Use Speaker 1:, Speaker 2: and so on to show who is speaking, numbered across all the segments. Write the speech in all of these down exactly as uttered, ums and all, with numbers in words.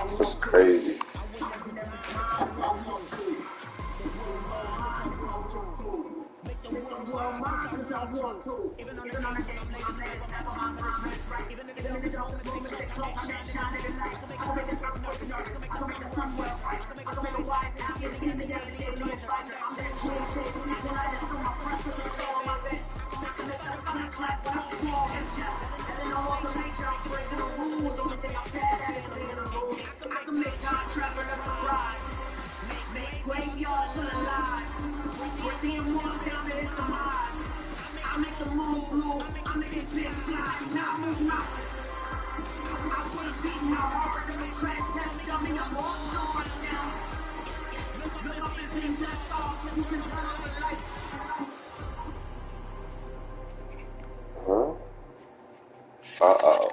Speaker 1: That's crazy. Huh? Uh-oh.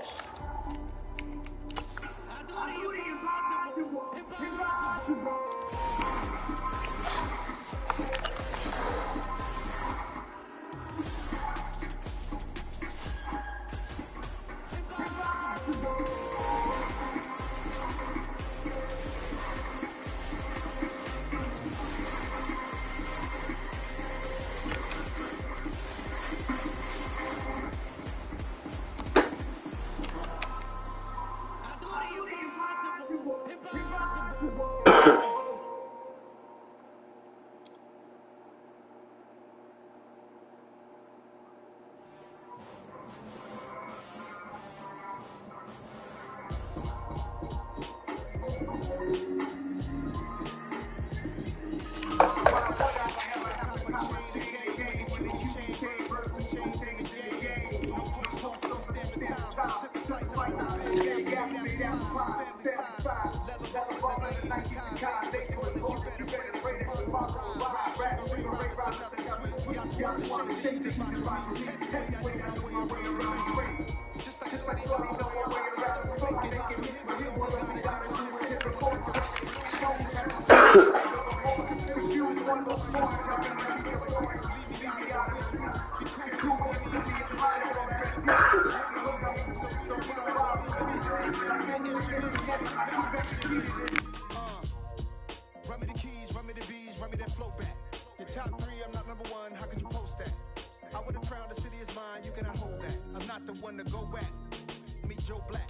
Speaker 2: Run me the keys, run me the bees, run me that flow back. Your top three, I'm not number one, how could you post that? I would have crowned the city is mine, you cannot hold that. I'm not the one to go back. Meet Joe Black.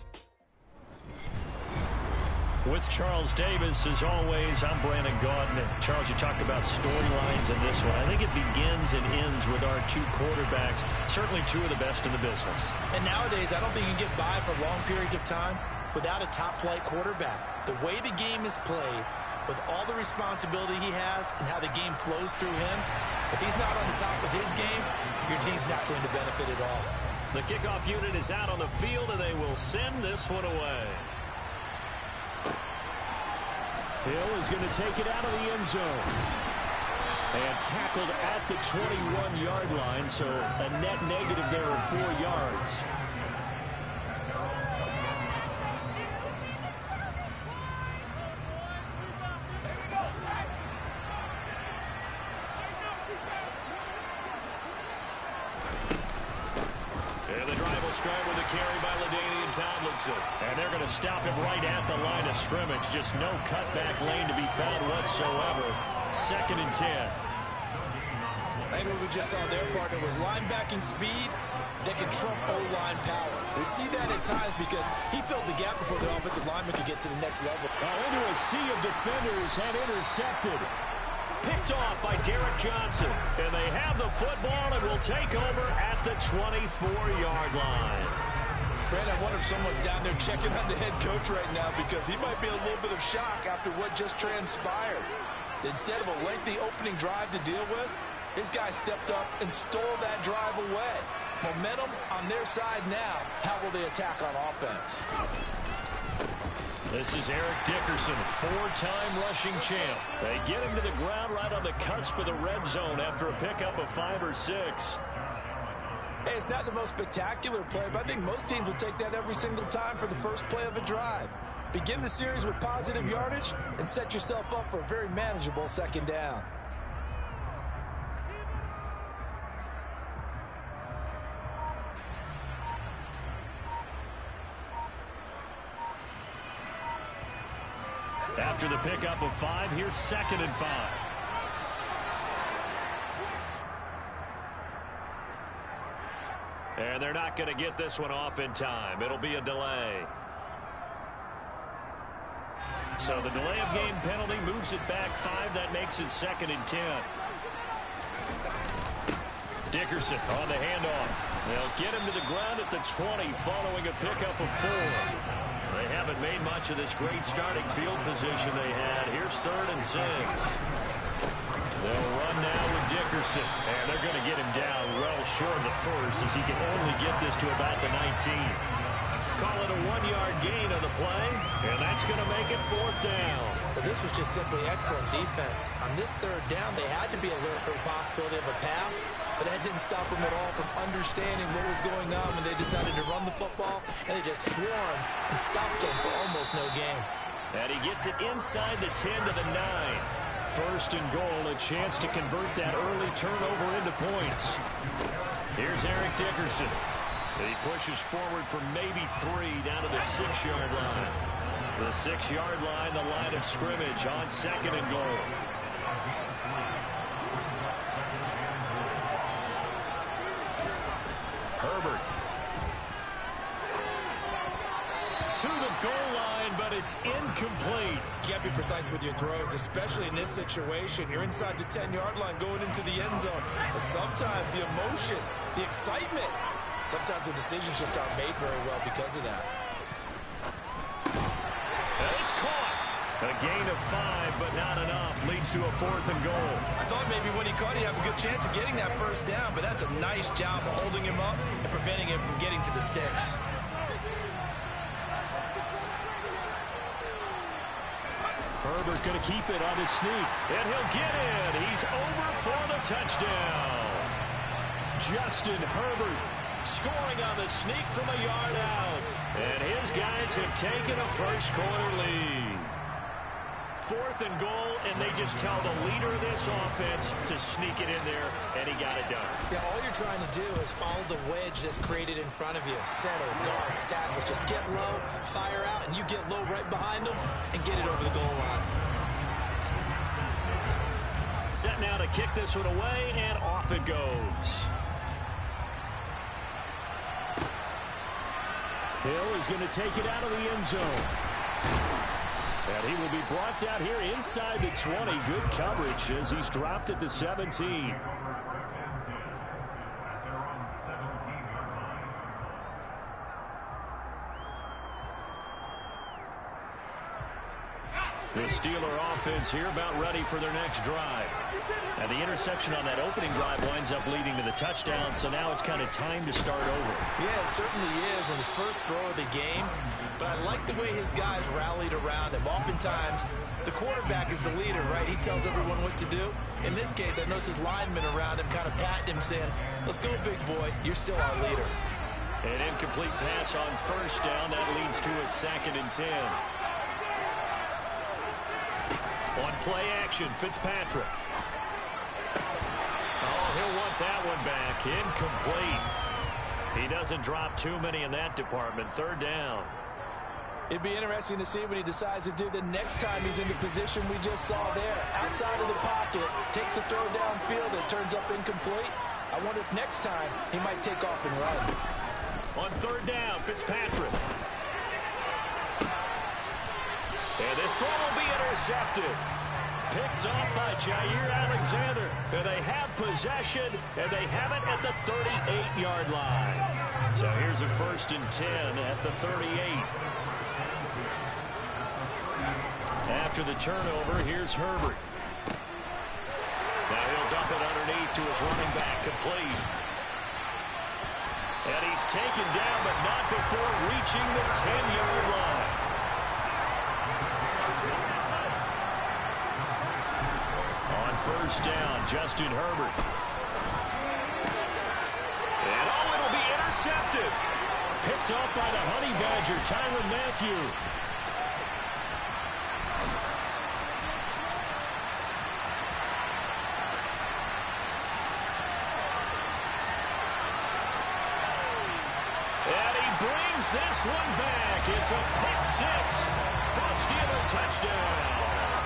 Speaker 3: With Charles Davis, as always, I'm Brandon Gaudin. Charles, you talked about storylines in this one. I think it begins and ends with our two quarterbacks, certainly two of the best in the business.
Speaker 4: And nowadays, I don't think you can get by for long periods of time without a top-flight quarterback. The way the game is played, with all the responsibility he has and how the game flows through him, if he's not on the top of his game, your team's not going to benefit at all.
Speaker 3: The kickoff unit is out on the field, and they will send this one away. Hill is going to take it out of the end zone. And tackled at the twenty-one yard line, so a net negative there of four yards. And the drive will start with a carry by LaDainian Tomlinson. And they're going to stop him right at the line of scrimmage. Just no cutback lane to be found whatsoever. Second and ten.
Speaker 4: I think what we just saw their partner was linebacking speed that can trump O-line power. We see that at times because he filled the gap before the offensive lineman could get to the next level.
Speaker 3: Now into a sea of defenders and intercepted. Picked off by Derek Johnson. And they have the football and will take over at the twenty-four yard line.
Speaker 4: Brad, I wonder if someone's down there checking on the head coach right now because he might be a little bit of shock after what just transpired. Instead of a lengthy opening drive to deal with, this guy stepped up and stole that drive away. Momentum on their side now. How will they attack on offense?
Speaker 3: This is Eric Dickerson, four-time rushing champ. They get him to the ground right on the cusp of the red zone after a pickup of five or six.
Speaker 4: Hey, it's not the most spectacular play, but I think most teams will take that every single time for the first play of a drive. Begin the series with positive yardage and set yourself up for a very manageable second down.
Speaker 3: After the pickup of five, here's second and five. And they're not going to get this one off in time. It'll be a delay. So the delay of game penalty moves it back five. That makes it second and ten. Dickerson on the handoff. They'll get him to the ground at the twenty following a pickup of four. They haven't made much of this great starting field position they had. Here's third and six. They'll run now with Dickerson. And they're going to get him down well short of the first as he can only get this to about the nineteen. Call it a one-yard gain on the play, and that's going to make it fourth down.
Speaker 4: But this was just simply excellent defense. On this third down, they had to be alert for the possibility of a pass, but that didn't stop them at all from understanding what was going on when they decided to run the football, and they just swarmed and stopped them for almost no gain.
Speaker 3: And he gets it inside the ten to the nine. First and goal, a chance to convert that early turnover into points. Here's Eric Dickerson. He pushes forward for maybe three down to the six-yard line. The six-yard line, the line of scrimmage on second and goal. Herbert. To the goal line, but it's incomplete.
Speaker 4: You got to be precise with your throws, especially in this situation. You're inside the ten-yard line going into the end zone. But sometimes the emotion, the excitement, sometimes the decisions just aren't made very well because of that.
Speaker 3: And it's caught. A gain of five, but not enough. Leads to a fourth and goal.
Speaker 4: I thought maybe when he caught it, he'd have a good chance of getting that first down, but that's a nice job of holding him up and preventing him from getting to the sticks.
Speaker 3: Herbert going to keep it on his sneak, and he'll get in. He's over for the touchdown. Justin Herbert scoring on the sneak from a yard out. And his guys have taken a first quarter lead. Fourth and goal, and they just tell the leader of this offense to sneak it in there, and he got it done.
Speaker 4: Yeah, all you're trying to do is follow the wedge that's created in front of you. Center, guards, tackles. Just get low, fire out, and you get low right behind them and get it over the goal line.
Speaker 3: Set now to kick this one away, and off it goes. Hill is going to take it out of the end zone. And he will be brought down here inside the twenty. Good coverage as he's dropped at the seventeen. The Steeler offense here about ready for their next drive. And the interception on that opening drive winds up leading to the touchdown, so now it's kind of time to start over.
Speaker 4: Yeah, it certainly is in his first throw of the game. But I like the way his guys rallied around him. Oftentimes, the quarterback is the leader, right? He tells everyone what to do. In this case, I noticed his linemen around him kind of patting him, saying, let's go, big boy. You're still our leader.
Speaker 3: An incomplete pass on first down. That leads to a second and ten. On play action, Fitzpatrick. Oh, he'll want that one back. Incomplete. He doesn't drop too many in that department. Third down.
Speaker 4: It'd be interesting to see what he decides to do the next time he's in the position we just saw there. Outside of the pocket, takes a throw downfield that turns up incomplete. I wonder if next time he might take off and run.
Speaker 3: On third down, Fitzpatrick. And this throw will be intercepted. Picked off by Jair Alexander. And they have possession, and they have it at the thirty-eight-yard line. So here's a first and ten at the thirty-eight. After the turnover, here's Herbert. Now he'll dump it underneath to his running back, complete. And he's taken down, but not before reaching the ten-yard line. On first down, Justin Herbert. And oh, it'll be intercepted. Picked off by the Honey Badger, Tyrann Mathieu. And he brings this one back. It's a pick six. for a Steeler touchdown.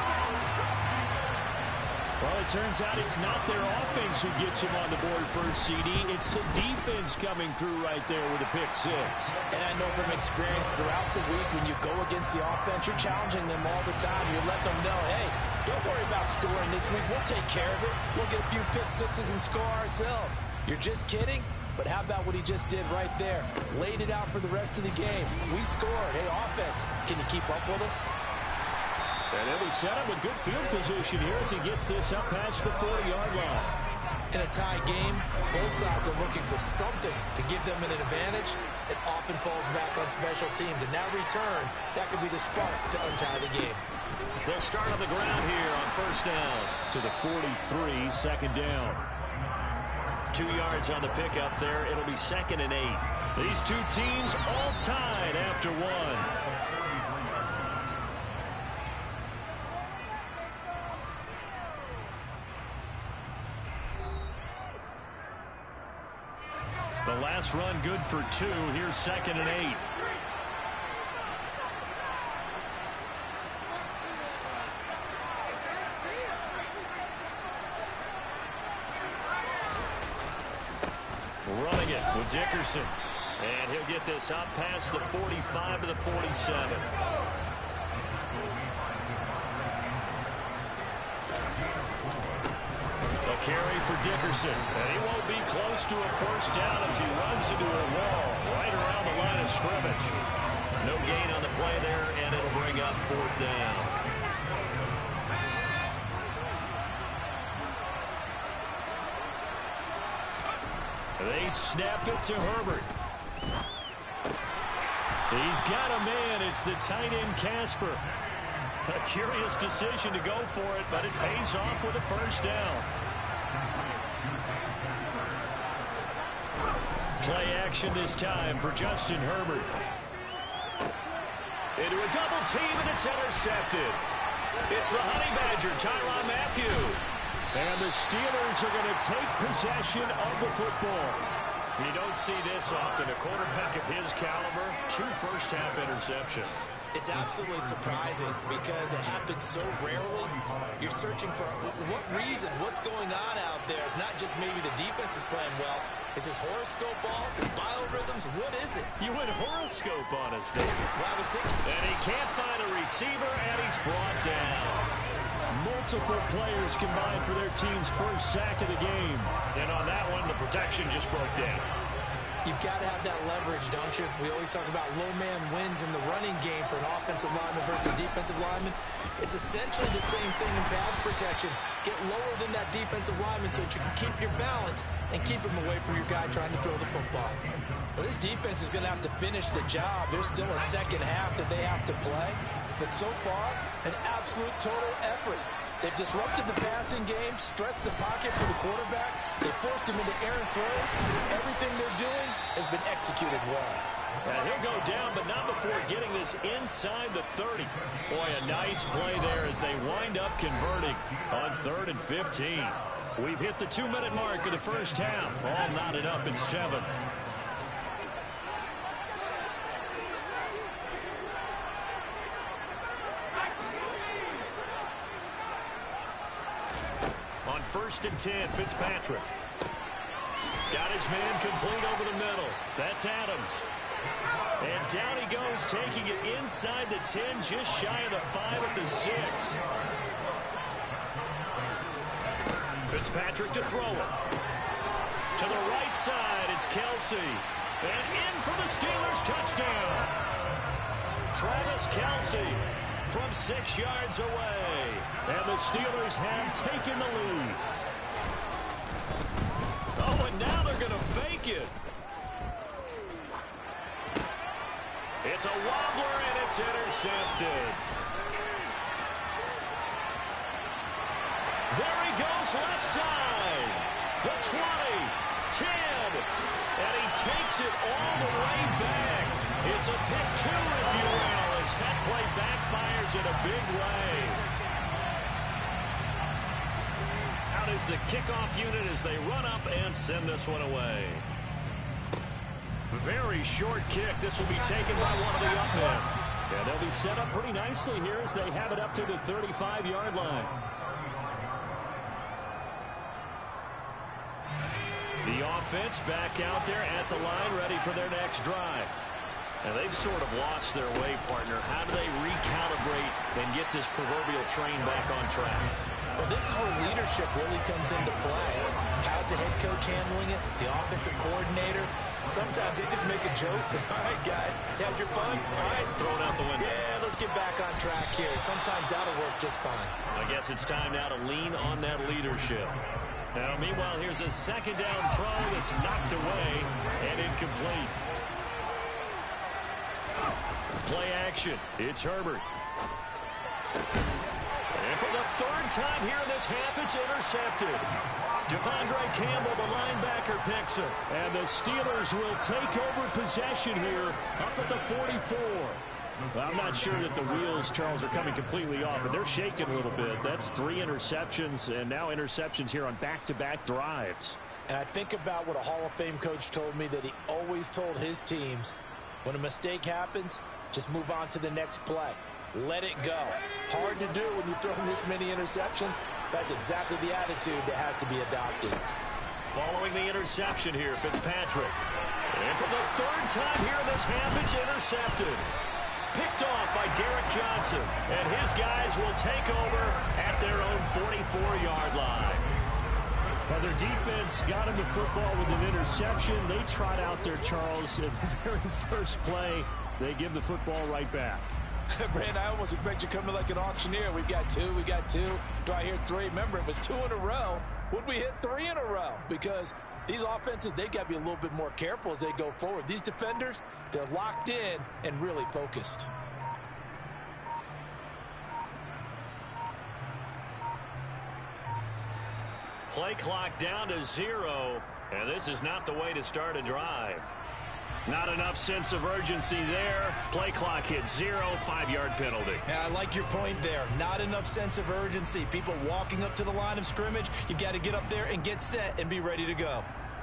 Speaker 3: Well, it turns out it's not their offense who gets them on the board first, C D. It's the defense coming through right there with a pick six.
Speaker 4: And I know from experience throughout the week, when you go against the offense, you're challenging them all the time. You're letting them know, hey, don't worry about scoring this week. We'll take care of it. We'll get a few pick sixes and score ourselves. You're just kidding? But how about what he just did right there? Laid it out for the rest of the game. We scored. Hey, offense, can you keep up with us?
Speaker 3: And he'll be set up with good field position here as he gets this up past the forty-yard line.
Speaker 4: In a tie game, both sides are looking for something to give them an advantage. It often falls back on special teams. And that return, that could be the spark to untie the game.
Speaker 3: They'll start on the ground here on first down. To the forty-three, second down. Two yards on the pickup there. It'll be second and eight. These two teams all tied after one. The last run good for two. Here's second and eight. Running it with Dickerson. And he'll get this up past the forty-five to the forty-seven. A carry for Dickerson. And he won't be close to a first down as he runs into a wall right around the line of scrimmage. No gain on the play there, and it'll bring up fourth down. They snap it to Herbert. He's got a man. It's the tight end, Casper. A curious decision to go for it, but it pays off with a first down. Play action this time for Justin Herbert. Into a double team, and it's intercepted. It's the Honey Badger, Tyrann Mathieu. And the Steelers are going to take possession of the football. You don't see this often. A quarterback of his caliber, two first-half interceptions.
Speaker 4: It's absolutely surprising because it happens so rarely. You're searching for what reason, what's going on out there. It's not just maybe the defense is playing well. Is his horoscope off? His biorhythms? What is it?
Speaker 3: You went horoscope on us, David.
Speaker 4: Well, I was thinking.
Speaker 3: And he can't find a receiver, and he's brought down. Multiple players combined for their team's first sack of the game. And on that one, the protection just broke down.
Speaker 4: You've got to have that leverage, don't you? We always talk about low man wins in the running game for an offensive lineman versus a defensive lineman. It's essentially the same thing in pass protection. Get lower than that defensive lineman so that you can keep your balance and keep him away from your guy trying to throw the football. Well, this defense is going to have to finish the job. There's still a second half that they have to play. But so far, an absolute total effort. They've disrupted the passing game, stressed the pocket for the quarterback. They forced him into errant throws. Everything they're doing has been executed well.
Speaker 3: And he'll go down, but not before getting this inside the thirty. Boy, a nice play there as they wind up converting on third and fifteen. We've hit the two-minute mark of the first half. All knotted up at seven. On first and ten, Fitzpatrick. Got his man complete over the middle. That's Adams. And down he goes, taking it inside the ten, just shy of the five at the six. Fitzpatrick to throw it. To the right side, it's Kelsey. And in for the Steelers touchdown. Travis Kelsey from six yards away. And the Steelers have taken the lead. Oh, and now they're going to fake it. It's a wobbler, and it's intercepted. There he goes, left side. The twenty, ten, and he takes it all the way back. It's a pick two, if you will, as that play backfires in a big way. Out is the kickoff unit as they run up and send this one away. Very short kick. This will be taken by one of the up men. And they'll be set up pretty nicely here as they have it up to the thirty-five-yard line. The offense back out there at the line, ready for their next drive. And they've sort of lost their way, partner. How do they recalibrate and get this proverbial train back on track?
Speaker 4: Well, this is where leadership really comes into play. How's the head coach handling it? The offensive coordinator? Sometimes they just make a joke. All right, guys, you had your fun? All right,
Speaker 3: throw it out the window.
Speaker 4: Yeah, let's get back on track here. And sometimes that'll work just fine.
Speaker 3: I guess it's time now to lean on that leadership. Now, meanwhile, here's a second down throw that's knocked away and incomplete. Play action. It's Herbert. And for the third time here in this half, it's intercepted. Devondre Campbell, the linebacker, picks it. And the Steelers will take over possession here up at the forty-four. Well, I'm not sure that the wheels, Charles, are coming completely off, but they're shaking a little bit. That's three interceptions, and now interceptions here on back-to-back drives.
Speaker 4: And I think about what a Hall of Fame coach told me, that he always told his teams, when a mistake happens, just move on to the next play. Let it go. Hard to do when you've thrown this many interceptions. That's exactly the attitude that has to be adopted.
Speaker 3: Following the interception here, Fitzpatrick. And for the third time here in this half, it's intercepted. Picked off by Derek Johnson. And his guys will take over at their own forty-four-yard line. Well, their defense got him the football with an interception. They trot out there, Charles, at the very first play. They give the football right back.
Speaker 4: Brand, I almost expect you coming like an auctioneer. We've got two, we got two. Do I hear three? Remember, it was two in a row. Would we hit three in a row? Because these offenses, they got to be a little bit more careful as they go forward. These defenders, they're locked in and really focused.
Speaker 3: Play clock down to zero, and this is not the way to start a drive. Not enough sense of urgency there. Play clock hits zero, five-yard penalty.
Speaker 4: Yeah, I like your point there. Not enough sense of urgency. People walking up to the line of scrimmage, you've got to get up there and get set and be ready to go.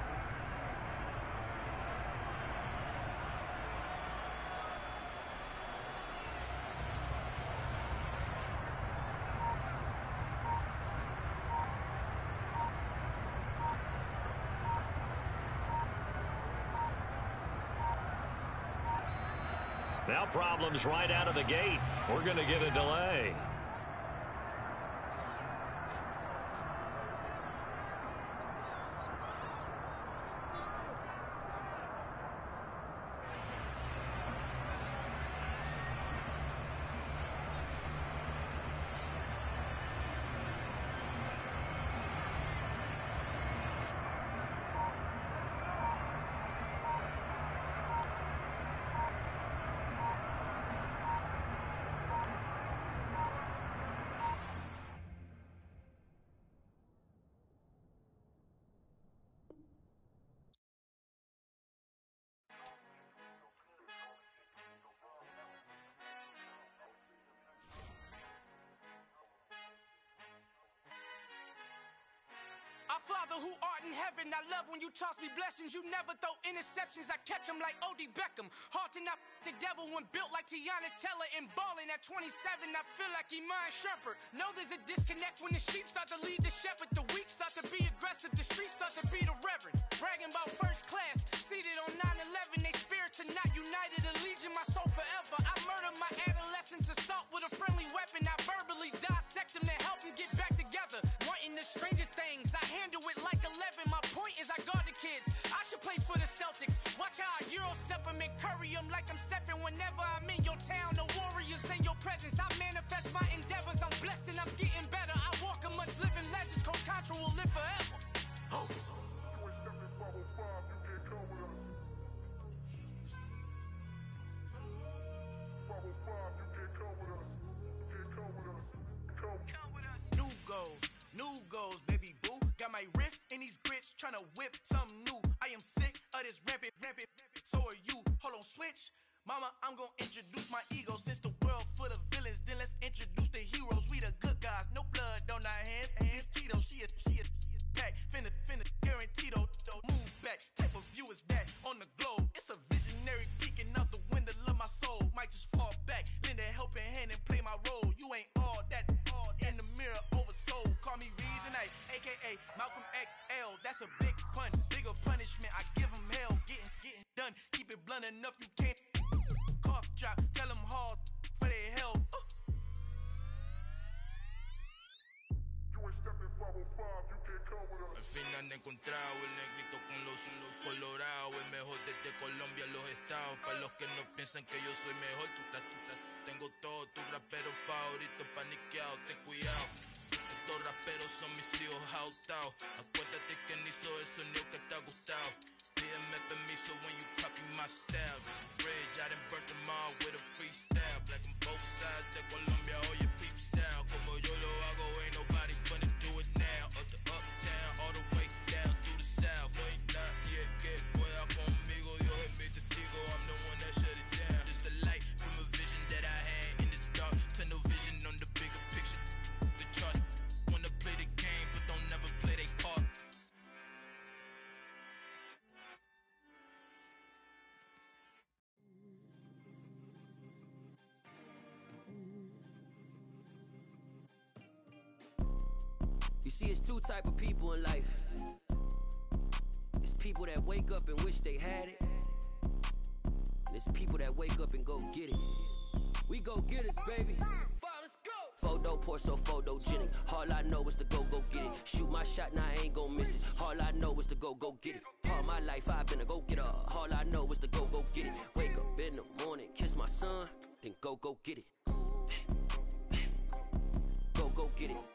Speaker 3: Now problems right out of the gate. We're going to get a delay.
Speaker 2: Our Father who art in heaven, I love when you toss me blessings. You never throw interceptions, I catch them like O D Beckham. Hard to not the devil when built like Tiana Teller and balling at twenty-seven. I feel like Iman Shumpert. Know there's a disconnect when the sheep start to lead the shepherd. The weak start to be aggressive, the streets start to be the reverend. Bragging about first class, seated on nine eleven. They spirits are not united, a legion, my soul forever. I murder my adolescence, assault with a friendly weapon. I verbally dissect them to help them get back together. Wanting the stranger things, I handle it like eleven. My point is I guard the kids. I should play for the Celtics. Watch how I Euro step them and curry them like I'm stepping. Whenever I'm in your town, the Warriors in your presence. I manifest my endeavors. I'm blessed and I'm getting better. I walk amongst living legends. Coach Contra will live forever. Oh. New goals, new goals, baby boo. Got my wrist in these grits, tryna whip something new. I am sick of this rampant, rampant, rampant. So are you. Hold on, switch. Mama, I'm gonna introduce my ego. Since the world full of villains, then let's introduce the heroes. We the good guys, no blood on our hands. Hands Tito, she a, she a, she a back. Finna, finna, guarantee though, move back. Type of view is that on the globe. It's a visionary peeking out the window of my soul. Might just fall back.
Speaker 5: A Malcolm X L. That's a big pun, bigger punishment. I give him hell, getting, getting done. Keep it blunt enough, you can't cough drop. Tell them hard for their health. Uh.
Speaker 6: Al fin han encontrado el negrito con los, los colorados, el mejor desde Colombia, los estados. Para los que no piensan que yo soy mejor, tú estás, tú estás. Tengo todos tus raperos favoritos paniqueados, ten cuidado. Estos raperos son mis hijos jautados. Acuérdate que ni hizo el sonido que te ha gustado. Pídeme permiso when you copy my style. This bridge, I done burnt them all with a freestyle. Black on both sides de Colombia, oye peep style. Como yo lo hago, ain't nobody finna do it now. Up the uptown, all the way down through the south. No hay nadie que pueda conmigo, Dios es mi testigo. I'm the one that shut it down. Just the light from a vision that I had in the dark. Tunnel vision on the bigger picture. The charts wanna play the game, but don't never play their part.
Speaker 7: You see, it's two type of people in life. It's people that wake up and wish they had it, and it's people that wake up and go get it. We go get it, baby. Let's go. Photo pour so photogenic. All I know is to go, go get it. Shoot my shot, now I ain't gon' miss it. All I know is to go, go get it. All my life I've been a go getter. All I know is to go, go get it. Wake up in the morning, kiss my son, then go, go get it. Go, go get it.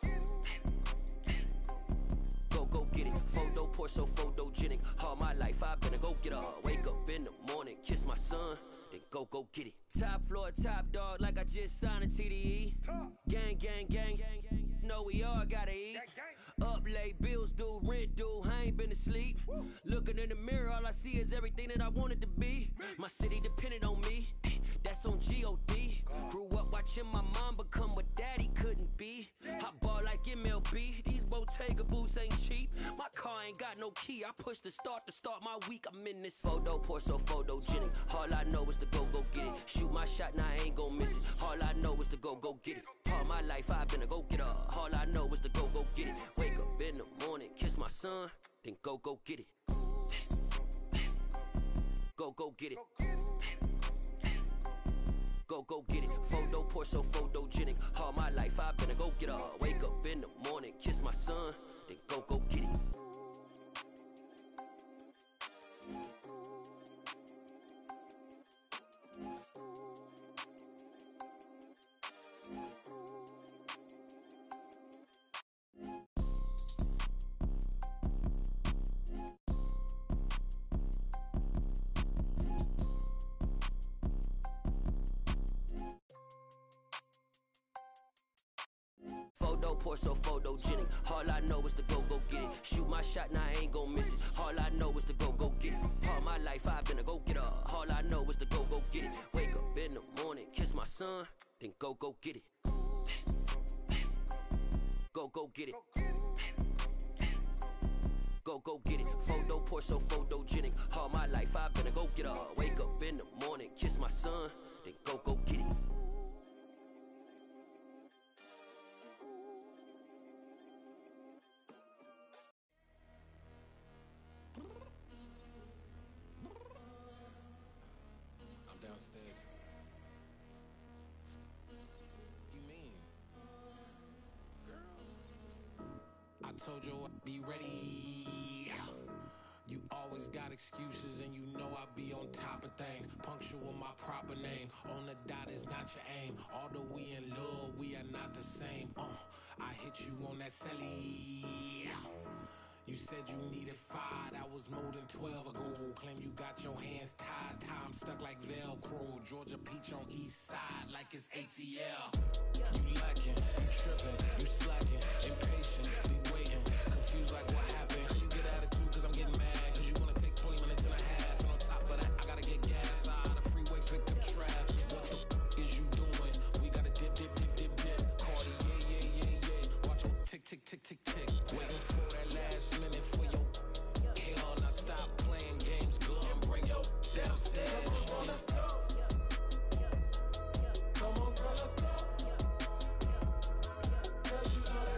Speaker 7: Go, go get it. Photo pour so photogenic. All my life I've been a go getter. Wake up in the morning, kiss my son, then go, go get it. Top floor, top dog, like I just signed a T D E. Gang, gang, gang, gang, gang. Know we all gotta eat. Up late, bills due, rent due, I ain't been asleep. Looking in the mirror, all I see is everything that I wanted to be. My city depended on me, that's on G O D. Grew up watching my mom become what daddy couldn't be. I ball like M L B, these Bottega boots ain't cheap. My car ain't got no key, I push the start to start my week. I'm in this photo pour so photogenic. All I know is to go, go get it. Shoot my shot, now I ain't gon' miss it. All I know is to go, go get it. All my life I've been a go getter. All I know is to go, go get it. Wake up in the morning, kiss my son, then go, go get it. Go, go get it. Go, go get it. Photo pour so photogenic. All my life I've been a go getter. Wake up in the morning, kiss my son, then go, go get it. Photo pour so photogenic. All I know is to go, go get it. Shoot my shot, now I ain't gon' miss it. All I know is to go, go get it. All my life I've been a go getter. All I know is to go, go get it. Wake up in the morning, kiss my son, then go, go get it. Go, go get it. Go, go get it. Photo pour so photogenic. All my life I've been a go getter. Wake up in the morning, kiss my son, then go, go get it.
Speaker 8: Downstairs. You mean? Girl, I told you I'd be ready. You always got excuses and you know I be on top of things. Punctual my proper name. On the dot is not your aim. Although we in love, we are not the same. Uh, I hit you on that celly. You said you needed five, that was more than twelve ago. Claim you got your hands tied, time stuck like Velcro. Georgia Peach on east side like it's A T L. You lacking, you tripping, you slacking, impatient, be waiting, confused like what happened. You get attitude cause I'm getting mad, cause you wanna take twenty minutes and a half. And on top of that, I gotta get gas out of the freeway, pick up traffic. What the f is you doing? We gotta dip, dip, dip, dip, dip. Cardi, yeah, yeah, yeah, yeah. Watch your tick, tick, tick, tick, tick. Waiting for that last minute for your hell. Now stop playing games, good and bring your downstairs. Come on, let's go. Come on, girl, let's go. Girl, you know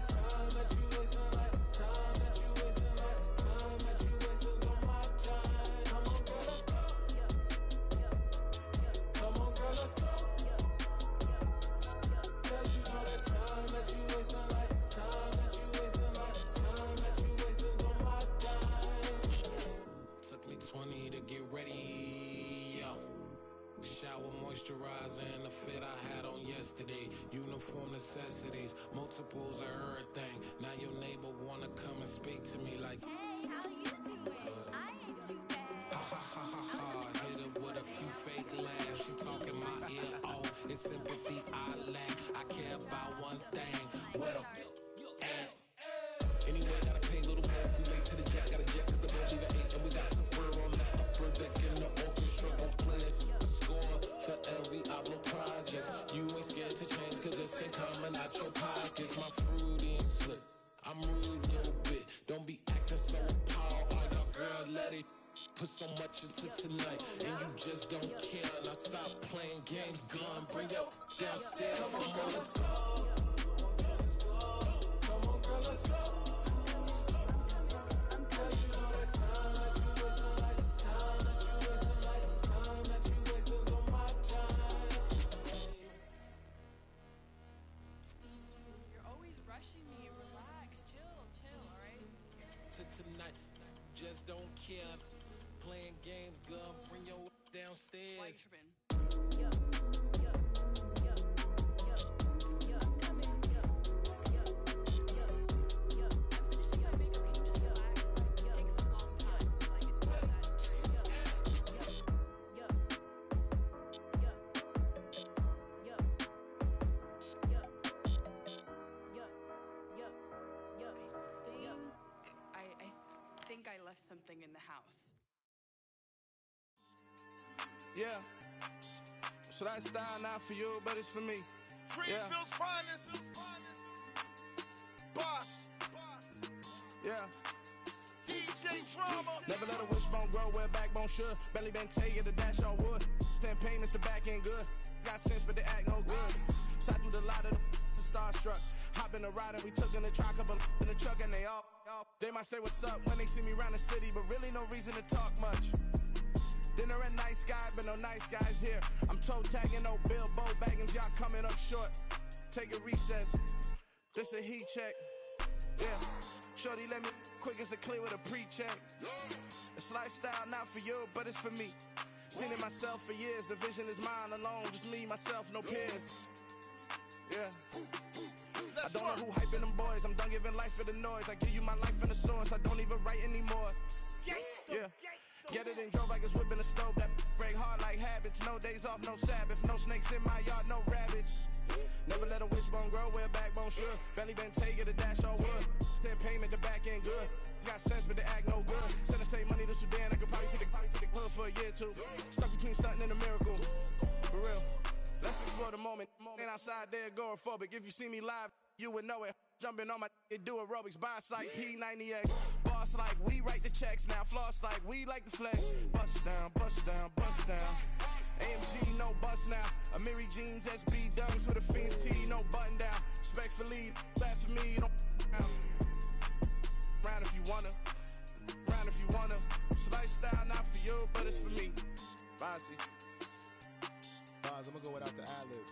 Speaker 8: shower moisturizer and the fit I had on yesterday. Uniform necessities, multiples of everything. Now your neighbor wanna come and speak to me like,
Speaker 9: hey, how you doing? I ain't too bad.
Speaker 8: Ha ha ha ha ha. Hit her with a few fake laughs. She talking my ear off. It's sympathy I lack. I care about one thing. What up? Anyway, gotta pay a little more. We late to the jack, gotta jet, cause the band leave at eight. And we got some fur on the upper deck in the orchestra. Gon' play the score for L V Ablo Project. You ain't scared to change, cause it's ain't coming out your pockets. My fruity and slip. I'm rude a little bit. Don't be acting so appalled. All y'all girls let it put so much into tonight. And you just don't care. Now stop playing games, gun. Bring your downstairs. Come on, let's go. Come on, girl, let's go. Tonight, just don't care. Playing games, girl, bring your downstairs.
Speaker 9: Yo, yo, yo, yo, yo, come in, yo, yo, yo, yo. I'm finishing my makeup. Can you just relax? Like, it takes a long time. Like, it's not that serious. Yo, yo, yo, yo, yo, yo, yo, yo, yo.
Speaker 10: I, I think I left something in the house.
Speaker 2: Yeah. So that style not for you, but it's for me.
Speaker 11: Greenfield's yeah. finest. Boss.
Speaker 2: Yeah.
Speaker 11: D J Drama.
Speaker 2: Never let a wishbone grow where backbone should. Belly been taking the dash all wood. Ten payments, the back end good. Got sense, but they act no good. Shot through the lot of the starstruck. Hop in the ride and we took in the truck, couple in the truck and they all, all. They might say what's up when they see me around the city, but really no reason to talk much. Dinner at nice guy, but no nice guys here. I'm toe tagging, no Bilbo Baggins, y'all coming up short. Take a recess. This a heat check. Yeah. Shorty let me quick as a clear with a pre-check. It's lifestyle not for you, but it's for me. Seen it myself for years. The vision is mine alone. Just me, myself, no peers. Yeah. I don't know who hyping them boys. I'm done giving life for the noise. I give you my life in the source. I don't even write anymore. Yeah. Get it and drove like it's whipping a stove. That break hard like habits. No days off, no Sabbath. No snakes in my yard, no rabbits. Never let a wishbone grow where backbone should. Belly been taking the dash all wood. Ten payment, the back end good. Got sense, but they act no good. Send the same money to Sudan. I could probably take the hood for a year or two. Stuck between stunting and a miracle. For real. Let's explore the moment. Ain't outside there agoraphobic. If you see me live, you would know it. Jumping on my do aerobics. Boss like P ninety X. Boss like we write the checks now. Floss like we like the flex. Bust down, bust down, bust down. A M G, no bust now. Amiri jeans, S B dunks with a Fiends T, no button down. Respectfully, that's for me, you don't down. Round if you wanna. Round if you wanna. It's lifestyle not for you, but it's for me. Bossy.
Speaker 11: Boz, I'm gonna go without the ad-libs.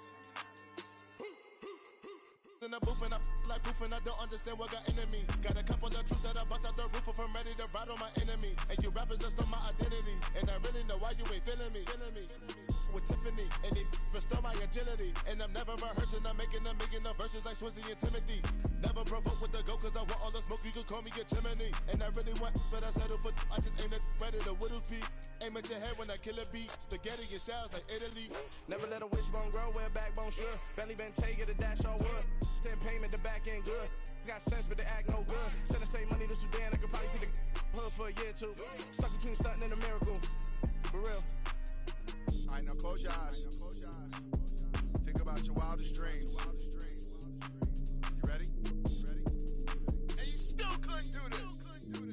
Speaker 11: In the booth and I like proof and I don't understand what got into me. Got a couple of truths that I bust out the roof if I'm ready to ride on my enemy. And you rappers just on my identity. And I really know why you ain't feeling me. Feeling me. With Tiffany and they restore my agility. And I'm never rehearsing, I'm making a million of verses like Swizzy and Timothy. Never provoke with the go cause I want all the smoke, you can call me a chimney. And I really want, but I settle for I just ain't ready to whittles peak. Aim at your head when I kill a beat. Spaghetti and shells like Italy.
Speaker 2: Never let a wishbone grow where backbone should. Belly been taking the dash all wood. Ten payment, the back end good. Got sense, but they act no good. Send the same money to Sudan, I could probably take the hood for a year or two. Stuck between stunting and a miracle. For real.
Speaker 11: Alright, now close your eyes. Think about your wildest dreams. You ready? You ready? And you still couldn't do this.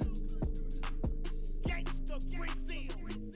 Speaker 11: Gangsta Brazil.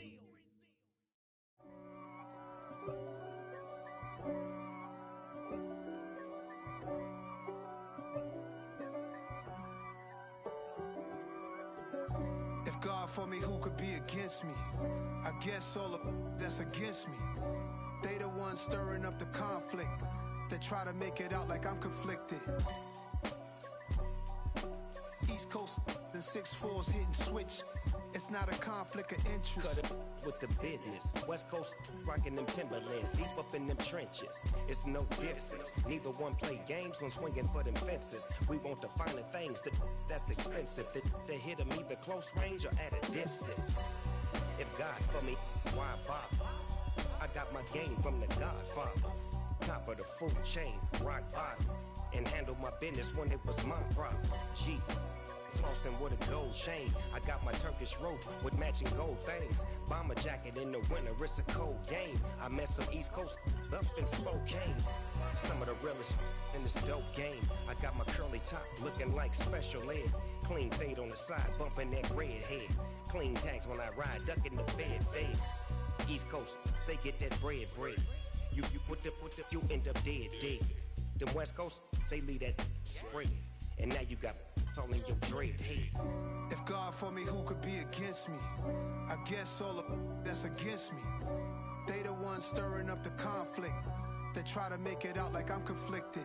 Speaker 12: God for me, who could be against me? I guess all of that's against me. They the ones stirring up the conflict. They try to make it out like I'm conflicted. East Coast and six fours hitting switch. It's not a conflict of interest.
Speaker 13: Cut it with the business. West Coast rocking them Timberlands, deep up in them trenches. It's no difference. Neither one play games when swinging for them fences. We want the finer things that that's expensive. That they hit them either close range or at a distance. If God for me, why bother? I got my game from the Godfather. Top of the food chain, rock bottom. And handle my business when it was my problem. G. Flossing with a gold chain. I got my Turkish rope with matching gold things. Bomber jacket in the winter, it's a cold game. I met some East Coast up in Spokane. Some of the realest in this dope game. I got my curly top looking like special ed. Clean fade on the side, bumping that red head. Clean tags when I ride, ducking the fed feds. East Coast, they get that bread bread. You you put the put the you end up dead dead. Them West Coast, they leave that spread. And now you got all in your dread head.
Speaker 12: If God for me, who could be against me? I guess all of that's against me. They the ones stirring up the conflict. They try to make it out like I'm conflicted.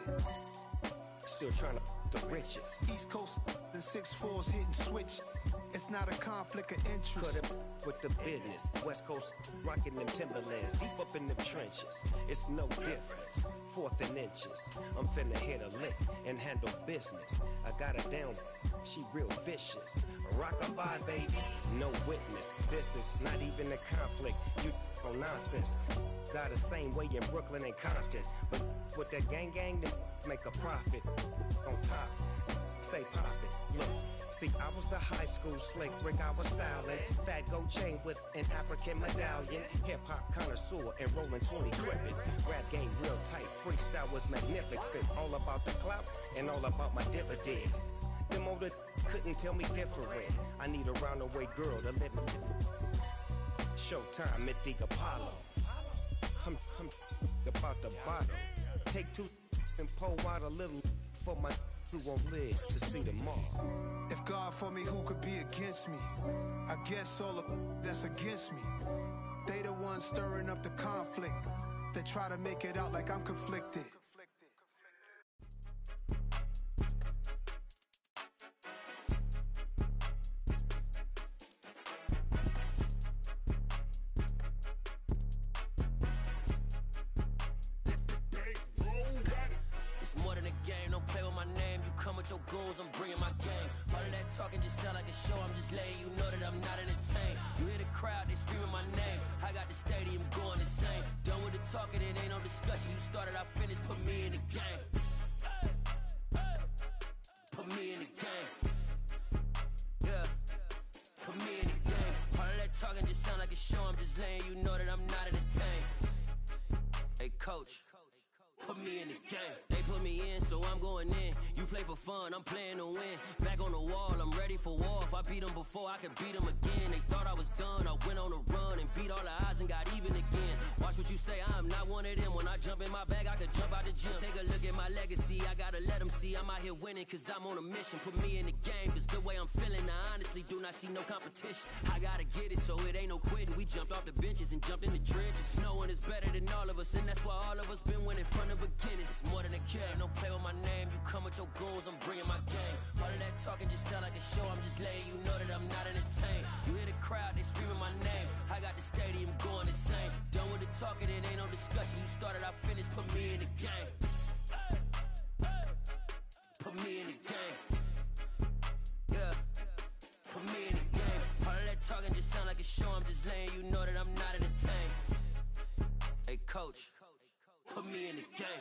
Speaker 13: Still trying to the riches.
Speaker 12: East Coast and six fours hitting switch. It's not a conflict of interest.
Speaker 13: Cut it with the business. West Coast rocking them Timberlands, deep up in them trenches. It's no difference. Fourth and inches. I'm finna hit a lick and handle business. I got her down, she real vicious. Rock-a-bye, baby, no witness. This is not even a conflict. You on nonsense. Got the same way in Brooklyn and Compton. But with that gang gang, they make a profit. On top, stay poppin'. Look. See, I was the high school slick Rick, I was styling. Fat gold chain with an African medallion. Hip-hop connoisseur and rolling twenty crippin'. Rap game real tight, freestyle was magnificent. All about the clout and all about my dividends. Them older couldn't tell me different. I need a roundaway girl to live with. Showtime, Mythic Apollo. I'm, I'm about the bottom. Take two and pour out a little for my who won't live to see tomorrow.
Speaker 12: If God for me, who could be against me? I guess all of that's against me. They the ones stirring up the conflict. They try to make it out like I'm conflicted.
Speaker 7: Your goals, I'm bringing my game. All of that talking just sound like a show. I'm just letting you know that I'm not entertained. You hear the crowd, they screaming my name. I got the stadium going insane. Done with the talking, it ain't no discussion. You started, I finished, put me in the game. Put me in the game. Yeah. Put me in the game. All of that talking just sound like a show. I'm just letting you know that I'm not entertained. Hey, coach. Put me in the game. They put me in, so I'm going in. You play for fun, I'm playing to win. Back on the wall, I'm ready for war. If I beat them before, I can beat them again. They thought I was done, I went on a run and beat all the odds and got even again. Watch what you say, I'm not one of them. When I jump in my bag, I could jump out the gym. Take a look at my legacy, I gotta let them see I'm out here winning, cause I'm on a mission. Put me in the game, cause the way I'm feeling, I honestly do not see no competition. I gotta get it, so it ain't no quitting. We jumped off the benches and jumped in the trenches. No one is better than all of us, and that's why all of us been winning from the beginning. It's more than a kid, don't play with my name. You come with your goals, I'm bringing my game. All of that talking just sound like a show. I'm just letting you know that I'm not entertained. You hear the crowd, they screaming my name. I got the stadium going insane. Done with the talking, it ain't no discussion. You started, I finished, put me in the game. Put me in the game. Yeah. Put me in the game. All of that talking just sound like a show. I'm just letting you know that I'm not entertained. Hey, coach. Put me in the game.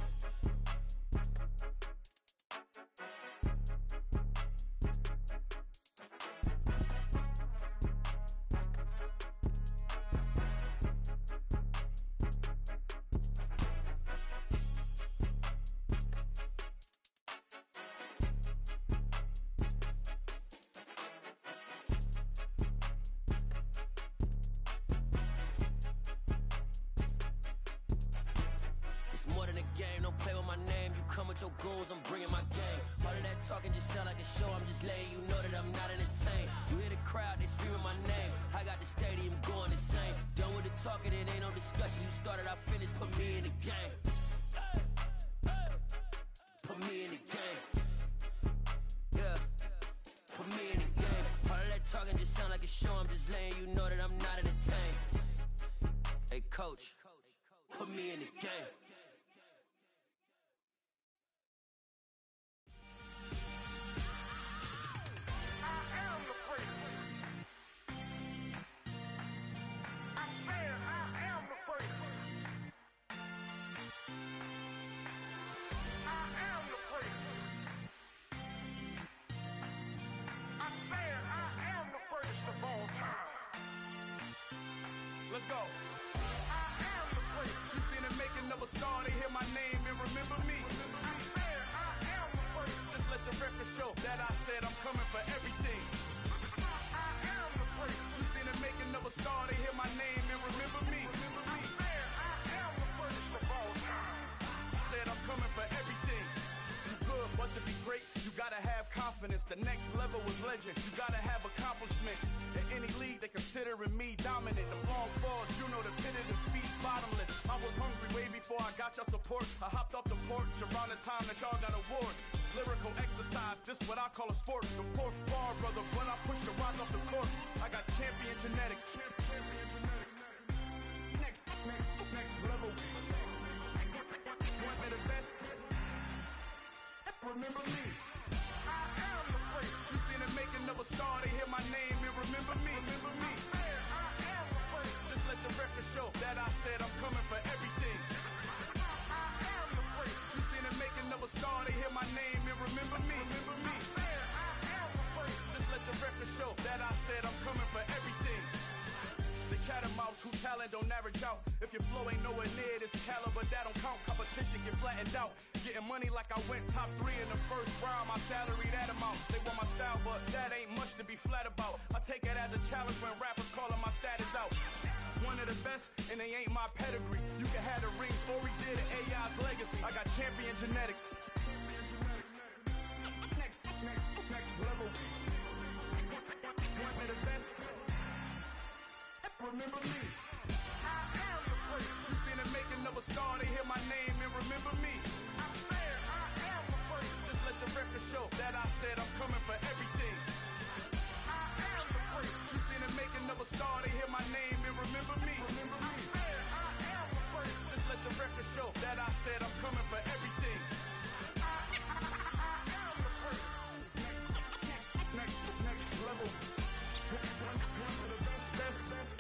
Speaker 7: Your goals, I'm bringing my game. All of that talking just sound like a show. I'm just letting you know that I'm not entertained. You hear the crowd, they screaming my name. I got the stadium going insane. Done with the talking, it ain't no discussion. You started, I finished, put me in the game. Put me in the game. Yeah. Put me in the game. All of that talking just sound like a show. coach, put me in the game.
Speaker 2: Let's go. I am the great. You seen the making of a star, they hear my name and remember me. I said I am the great. Just let the record show that I said I'm coming for everything. I am the great. You seen the making of a star, they hear my name and remember me. I said I am the greatest of all time. Said I'm coming for everything. You good, but to be great, you gotta have confidence. The next level was legend. You gotta have accomplishments. In any league, they considering me dominant. The long falls, you know the pit of defeat, bottomless. I was hungry way before I got your support. I hopped off the porch around the time that y'all got awards. Lyrical exercise, this what I call a sport. The fourth bar, brother, when I push the rock off the court. I got champion genetics. Champion genetics. Next, next, next level. One of the best. Remember me. I am the great. You seen the making of a star, they hear my name and remember me. Remember me. I am the great. Just let the record show that I said I'm coming for everything. I am the great. You seen the making of a star, they hear my name and remember me. Remember me. I am the great. Just let the record show that I said I'm coming for everything. The chattermouths who talent don't average out. If your flow ain't nowhere near this caliber, that don't count. Competition get flattened out. Getting money like I went top three in the first round. My salary that amount. They want my style, but that ain't much to be flat about. I take it as a challenge when rappers calling my status out. One of the best, and they ain't my pedigree. You can have the rings, or we did it, A I's legacy. I got champion genetics. Next, next, next level. One of the best. Remember me. I am the great. You seen the making of a star, they hear my name and remember me. I said I am the great. Just let the record show that I said I'm coming for everything. I am the great. You seen the making of a star, they hear my name and remember me. Remember me. I said I am the great. Just let the record show that I said I'm coming for everything. I, I, I am the great. Next, next, next level. One, one of the best, best, best.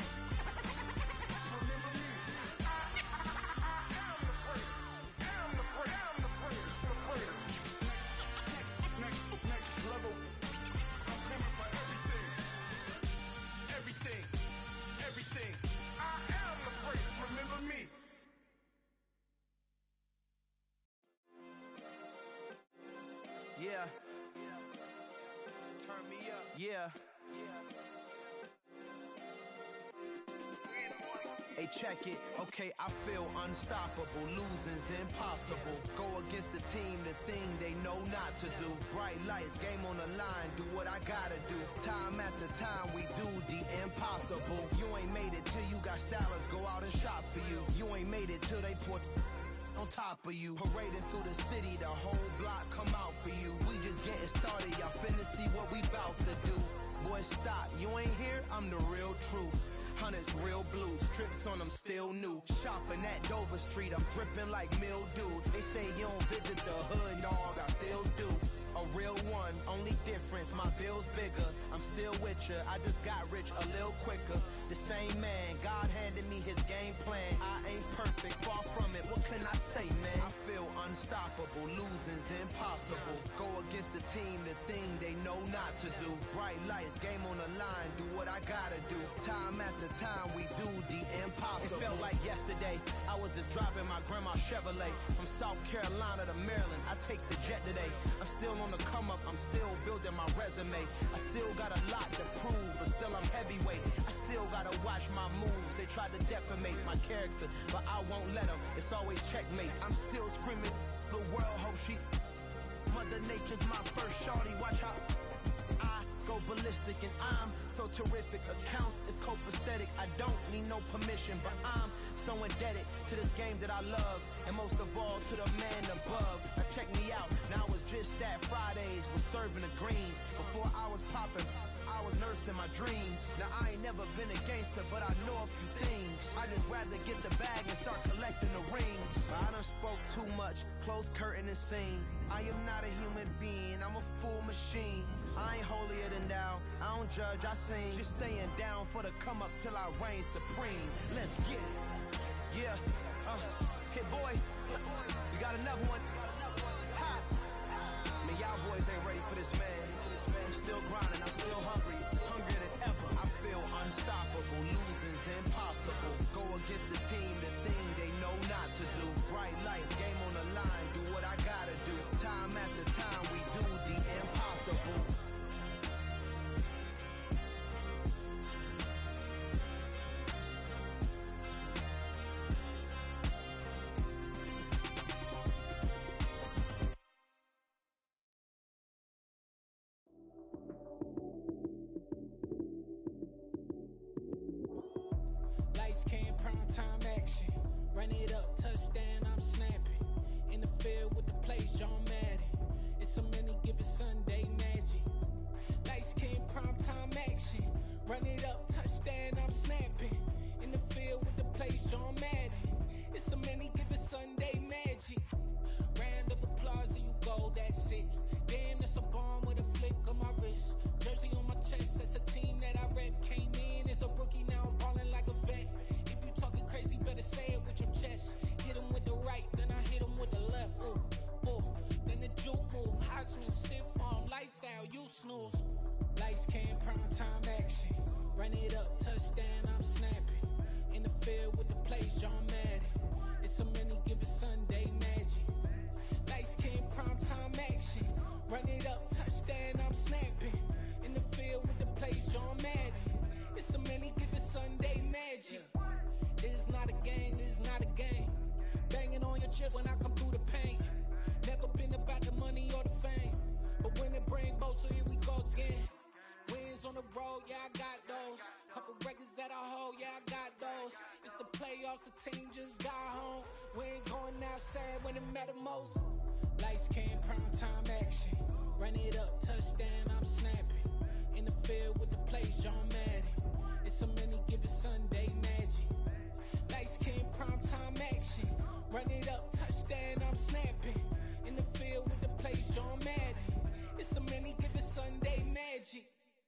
Speaker 2: Yeah. Turn me up. Yeah. Hey, check it. Okay, I feel unstoppable. Losing's impossible. Go against the team, the thing they know not to do. Bright lights, game on the line. Do what I gotta do. Time after time, we do the impossible. You ain't made it till you got stylers go out and shop for you. You ain't made it till they put on top of you. Parading through the city, the whole block come out for you. We just getting started, y'all finna see what we bout to do. Boy, stop, you ain't here, I'm the real truth. Hunters, real blues, strips on them still new. Shopping at Dover Street, I'm dripping like mildew. They say you don't visit the hood, dog, I still do. A real one, only difference, my bill's bigger. I'm still with ya, I just got rich a little quicker. The same man, God handed me his game plan. I ain't perfect, far from it, what can I say, man? I feel unstoppable, losing's impossible. Go against the team, the thing they know not to do. Bright lights, game on the line, do what I gotta do. Time after time, we do the impossible. It felt like yesterday, I was just driving my grandma's Chevrolet. From South Carolina to Maryland, I take the jet today. I'm still on the come up, I'm still building my resume. I still got a lot to prove, but still I'm heavyweight. I still gotta watch my moves, they try to defamate my character, but I won't let them, it's always checkmate. I'm still screaming, the world hope she Mother Nature's my first shorty, watch how I go ballistic and I'm so terrific. Accounts is copacetic, I don't need no permission, but I'm so indebted to this game that I love, and most of all to the man above. Now check me out, now it's just that Fridays was serving the greens. Before I was popping,
Speaker 5: I was nursing my dreams. Now I ain't never been a gangster, but I know a few things. I just rather get the bag and start collecting the rings. I done spoke too much, close curtain and scene. I am not a human being, I'm a full machine. I ain't holier than thou, I don't judge, I sing. Just staying down for the come up till I reign supreme. Let's get it. Yeah, uh, hit boy, you got another one. Ha! Man, y'all boys ain't ready for this, man. I'm still grinding, I'm still hungry, hungrier than ever. I feel unstoppable, losing's impossible. Go against the team, the thing they know not to do. Bright light, game on the line, do what I gotta do. Time after time, we do the impossible.
Speaker 8: Lights came, prime time action. Run it up, touchdown, I'm snapping. In the field with the plays, John Madden. It's a many given Sunday magic. Lights came, prime time action. Run it up, touchdown, I'm snapping. In the field with the plays, John Madden. It's a many given Sunday magic. Round of applause and you go, that's it. Damn, that's a bomb with a flick on my wrist. Jersey on my chest, that's a team that I rep. Came in as a rookie, now I'm ballin' like a vet. If you talking crazy, better say it with your chest. Hit him with the right, then I hit him with the left. Ooh, ooh. Then the juke move, Heisman, stiff arm, lights out, you snooze. Lights came, prime time action. Run it up, touchdown, I'm snapping. In the field with the plays, John Madden. It's a many given Sunday magic. Lights came, prime time action. Run it up, touchdown, I'm snapping. In the field with the plays, John Madden. It's a many given Sunday magic. It is not a game, it is not a game. Banging on your chest when I come through the pain. Never been about the money or the fame. But when it bring both, so here we go again. Wins on the road, yeah, I got those. Couple records that I hold, yeah, I got those. It's the playoffs, the team just got home. We ain't going outside when it matter most. Lights came, prime time action. Run it up, touchdown, I'm snapping. In the field with the plays, John Madden. It's a many given Sunday magic. Lights came, prime time action. Run it up, touchdown, I'm snapping. In the field with the plays, John Madden. It's a many given Sunday magic.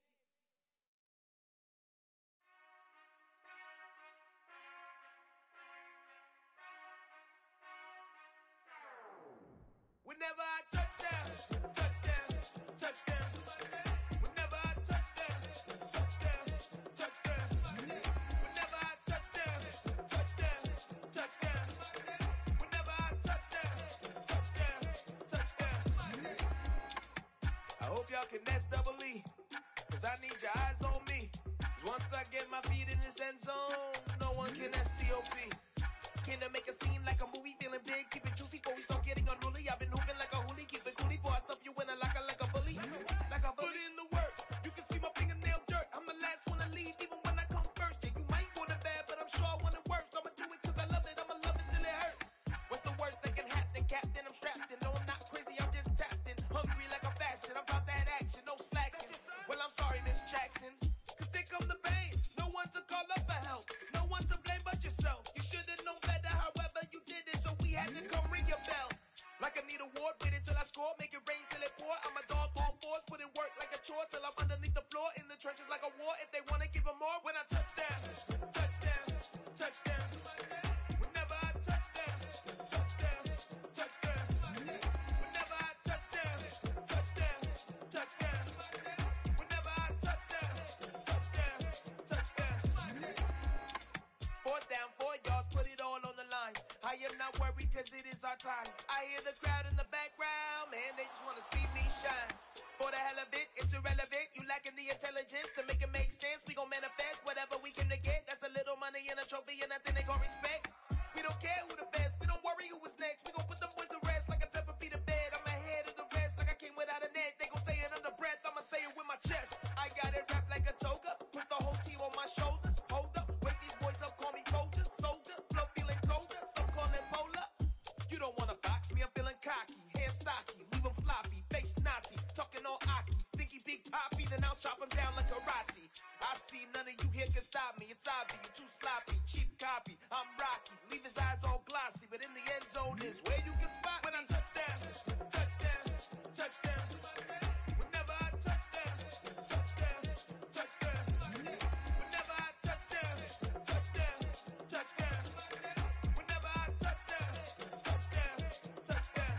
Speaker 5: Whenever I touchdown, touchdown, touchdown. Whenever I touchdown, touchdown, touchdown. Whenever I touchdown, touchdown, touchdown. Whenever I touchdown, touchdown, touchdown. I hope y'all can nest double E, cause I need your eyes on me. 'Cause once I get my feet in this end zone, no one can S T O P. Can I make a scene like a movie, feeling big, keep it juicy before we start getting unruly. I've been hooping like a hoolie, keep it coolie before I stuff you in a locker like a bully. Like a bully. Put in the work, you can see my fingernail dirt. I'm the last one to leave, even when I come first. Yeah, you might want it bad, but I'm sure I want it worse. I'ma do it cause I love it, I'ma love it till it hurts. What's the worst that can happen, Captain? I'm strapped in, no I'm not crazy, I'm just tapped in. Hungry like a fashion, I'm about that action, no slacking. Well, I'm sorry, Miss Jackson, cause here come the pain. No one to call up for help, no one to blame but yourself. You should've known better, however you did it, so we had to come ring your bell. Like I need a ward, wait until I score, make it rain till it pour. I'm a dog on fours, put in work like a chore till I'm underneath the floor, in the trenches like a war. If they wanna give them more, when I touch down, touchdown, touchdown. Whenever I touch down, touchdown, touchdown. Whenever I touch down, touchdown, touchdown. Whenever I touch down, touchdown, touchdown. Fourth down, four yards, put it all on the line. I am not worried cause it is our time. I hear the crowd in the background, man, they just wanna see me shine. For the hell of it, it's irrelevant. You lacking the intelligence to make it make sense. We gon' manifest whatever we came to get. That's a little money and a trophy and nothing they call respect. We don't care who the best, we don't worry who was next. We gon' put them boys to rest like a temper feet of bed. I'm ahead of the rest like I came without a net. They gon' say it under breath, I'ma say it with my chest. I got it wrapped like a toga, put the whole team on my shoulders. Hold up, wake these boys up, call me Folger, soldier, flow feeling colder, some call it polar. You don't wanna box me, I'm feeling cocky, hair stocky, leave 'em floppy, face naughty, talking all aki. Think he Big Poppy, then I'll chop him down like karate. I see none of you here can stop me. It's obvious, you too sloppy, cheap copy. I'm Rocky, leave his eyes all glossy, but in the end zone is where you can spot when I touch down, touchdown, touchdown. Whenever I touch down, touchdown, touchdown. Whenever I touch down, touchdown, touchdown. Whenever I touch down, touchdown, touchdown.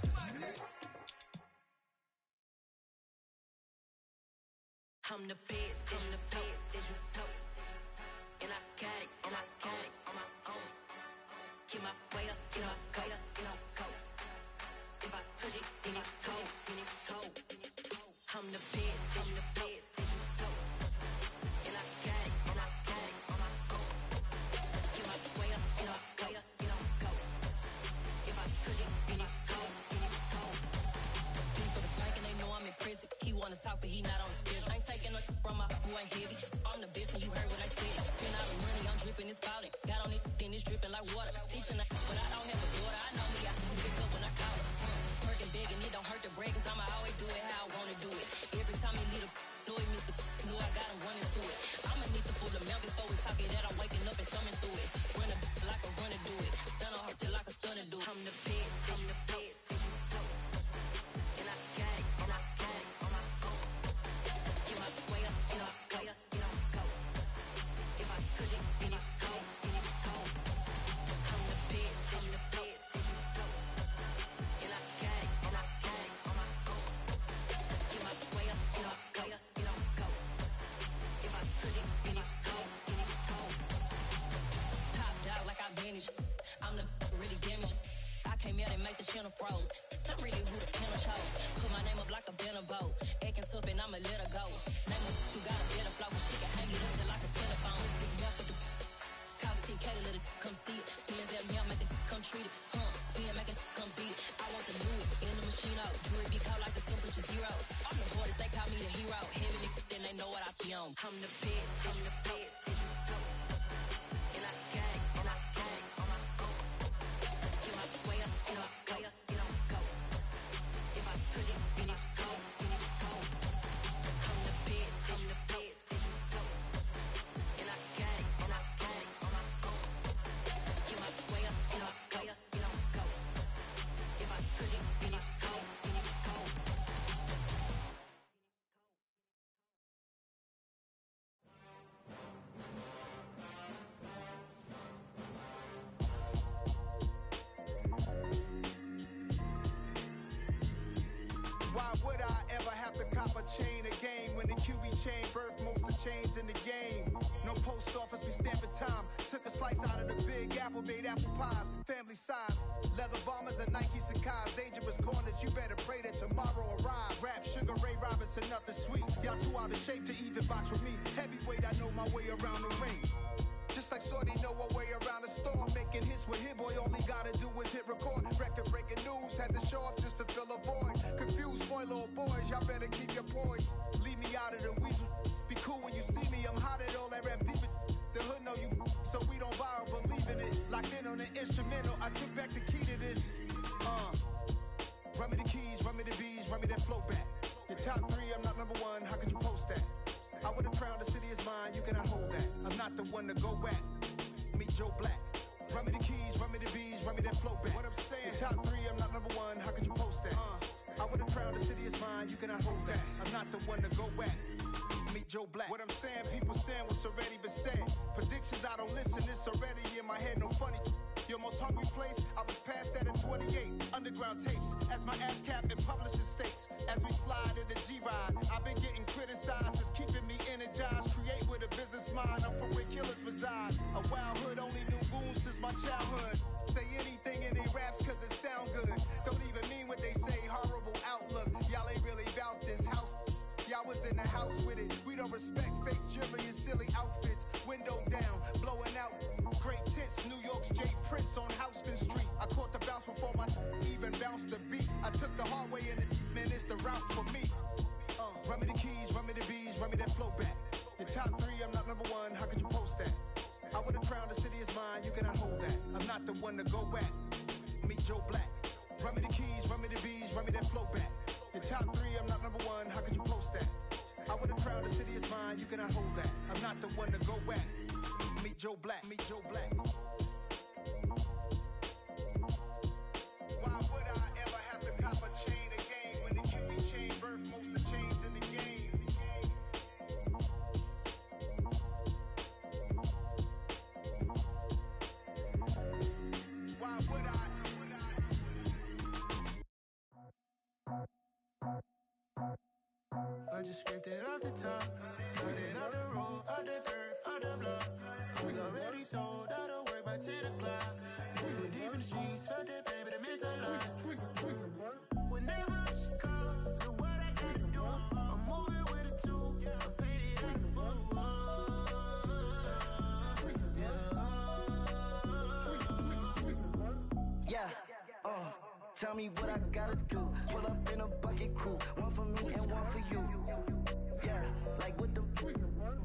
Speaker 7: I'm the best, I'm the best, as you know. And I got it, and I got it on my own. Get my way up, get my go, get my go. If I touch it, then it's cold, then it's cold. I'm the best, I'm the best, as you know. And I got it, and I got it on my own. Get my way up, get my go, get my go. If I touch it, then it's cold, then it's cold. Deep for the bank and they know I'm in prison. He wanna talk, but he not on the schedule. I ain't taking no from my boy ain't heavy. I'm the best and you heard what I said. Spend all the money, I'm dripping, it's falling. Got on it, then it's dripping like water. Teaching that, but I don't have a daughter. I know me, I can pick up when I call her. Mm. Working big and it don't hurt the break, cause I'ma always do it how I wanna do it. Every time he lead a know it, Mister Know I got him running to it. I'ma need the full amount before we talk it that I'm waking up and thumbing through it. Run a like a runner do it. Stun on her till like a stunner do it. I'm the best, I'm the best. And I got it, and I got it on my own. Get my way up, get my go, get my go. If I touch it, then it's cold, then it's cold. I'm the best, I'm the best, as you know. And I got it, and I got it on my own. Get my way up, get my go, get my go. If I touch it, then it's cold, then it's cold. Top dog like I vanished. I'm the really damaged. I came out and make the channel froze. Not really who the panel chose. Put my name up like a banner boat. Acting tough and I'ma let her go. Name her who got a better flow. She can hang it up just like a telephone. Stick me up with the cost ten K to let it come see it. Hands at me, I make it come treat it. Huh, spin, make it come beat it. I want the new in the machine out. Jewelry be cold like the temperature zero. I'm the hardest, they call me the hero. Heavy then they know what I be on. I'm the best, I'm the best, as you know. And I got it, and I got it on my own. Get my way up, get my go, get my go. If I touch it, then it's cold, then it's cold. I'm the best, I'm the best, as you know. And I got it, and I got it on my own. Get my way up, get my go, get my go. If I touch it, then it's cold, then it's cold.
Speaker 12: Why would I ever have to cop a chain again when the Q B chain birthed most of chains in the game? No post office, we stamping time. Took a slice out of the big apple, made apple pies, family size. Leather bombers and Nike Sacai's. Dangerous corners, you better pray that tomorrow arrives. Rap, Sugar Ray Robinson, nothing sweet. Y'all too out of shape to even box with me. Heavyweight, I know my way around the ring. Just like Shorty know her way around the storm. Making hits with Hit Boy, all he gotta do is hit record. Record breaking news, had to show up just to fill a void. Confused, boy, little boys, y'all better keep your poise. Leave me out of the weasel. Be cool when you see me, I'm hot at all that rap deep. The hood know you, so we don't borrow, believe in it. Locked in on the instrumental, I took back the key to this. Uh, run me the keys, run me the bees, run me that flow back. Your top three, I'm not number one, how could you post that? I would have crowned the city is mine, you cannot hold that. I'm not the one to go at. Meet Joe Black. Run me the keys, run me the bees, run me that flow back. What I'm saying, your top three, I'm not number one, how could you post that? Uh, I would have crowned the city is mine, you cannot hold that. I'm not the one to go at. Meet Joe Black. What I'm saying, people saying what's already been said. Predictions, I don't listen, it's already in my head, no funny. Your most hungry place, I was past that at twenty-eight. Underground tapes, as my ass cap in publishing states. As we slide in the G-Ride, I've been getting criticized, it's keeping me energized. Create with a business mind, I'm from where killers reside. A wild hood, only knew goons since my childhood. Say anything in they raps cause it sound good. Don't even mean what they say, horrible outlook. Y'all ain't really about this house. Y'all was in the house with it. We don't respect fake jewelry and silly outfits. Window down, blowing out. Great tits, New York's J Prince on Houston Street. I caught the bounce before my even bounced the beat. I took the hard way and it, man, it's the route for me. Uh, run me the keys, run me the bees, run me that flow back. Your top three, I'm not number one, how could you post that? I would have crowned the city is mine, you cannot hold that. I'm not the one to go at. Meet Joe Black. Run me the keys, run me the bees, run me that flow back. Your top three, I'm not number one, how could you post that? I would have crowned the city is mine, you cannot hold that. I'm not the one to go back. Meet Joe Black, meet Joe Black. Why would I ever have to cop a chain again when the Q B chain birthed most of the chains in the game? Why would I?
Speaker 11: I just scraped it off the top, cut it out the road, out the curve, out the block. I was already sold, out of work by ten o'clock. Too deep in the streets, felt that baby, the mental lie. Whenever she calls, do what I gotta do. I'm moving with a two, I paid it out the full.
Speaker 14: Yeah, uh, tell me what I gotta do. Pull up in a bucket crew, one for me and one for you. Yeah, like with the roof.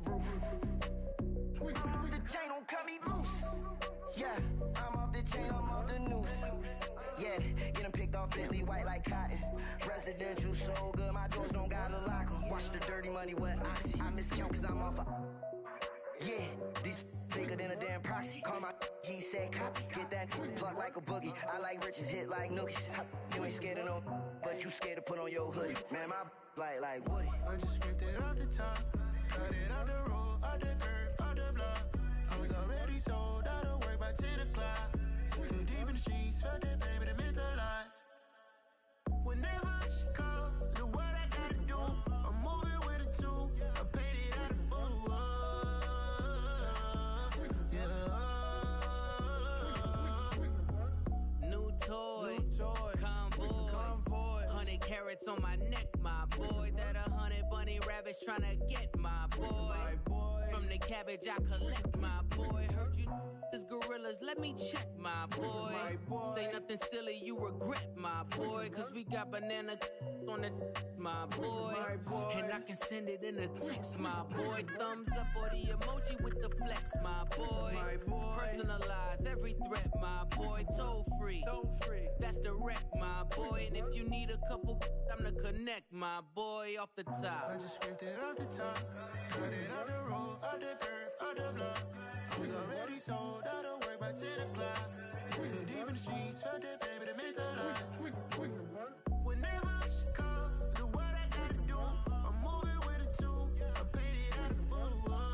Speaker 14: I'm off the chain, don't cut me loose. Yeah, I'm off the chain, I'm off the noose. Yeah, getting picked off Bentley, white like cotton. Residential so good, my doors don't gotta lock 'em. Watch the dirty money with Oxy. I miscount cause I'm off a... Yeah, these bigger than a damn proxy. Call my he said copy. Get that plug like a boogie. I like riches, hit like nookies. You ain't scared of no, but you scared to put on your hoodie. Man, my like like Woody.
Speaker 11: I just scraped it off the top, cut it out the road, out the curve, out the block. I was already sold, out of work by ten o'clock. Too deep in the streets, felt that baby, the mental lie. Whenever she calls, do what I gotta do. I'm moving with a two, I paid it out of full.
Speaker 15: New toys, convoys, hundred carats on my neck, my boy. That a hundred bunny rabbits tryna get my boy. From the cabbage I collect, my boy. Heard you is gorillas, let me check, my boy. Say nothing silly, you regret, my boy. Cause we got banana on the my boy. And I can send it in a text, my boy. Thumbs up or the emoji with the flex, my boy. Personalize every threat, my boy. Toll free, that's direct, my boy. And if you need a couple, I'm to connect, my boy, off the top.
Speaker 11: I just scraped it off the top, cut it out the road, out the curve, out the block. I was already sold, out of work by ten o'clock. Too deep in the streets, felt that baby, the mental lie. Whenever she calls, do what I gotta do. I'm moving with a two, I paid it out of full.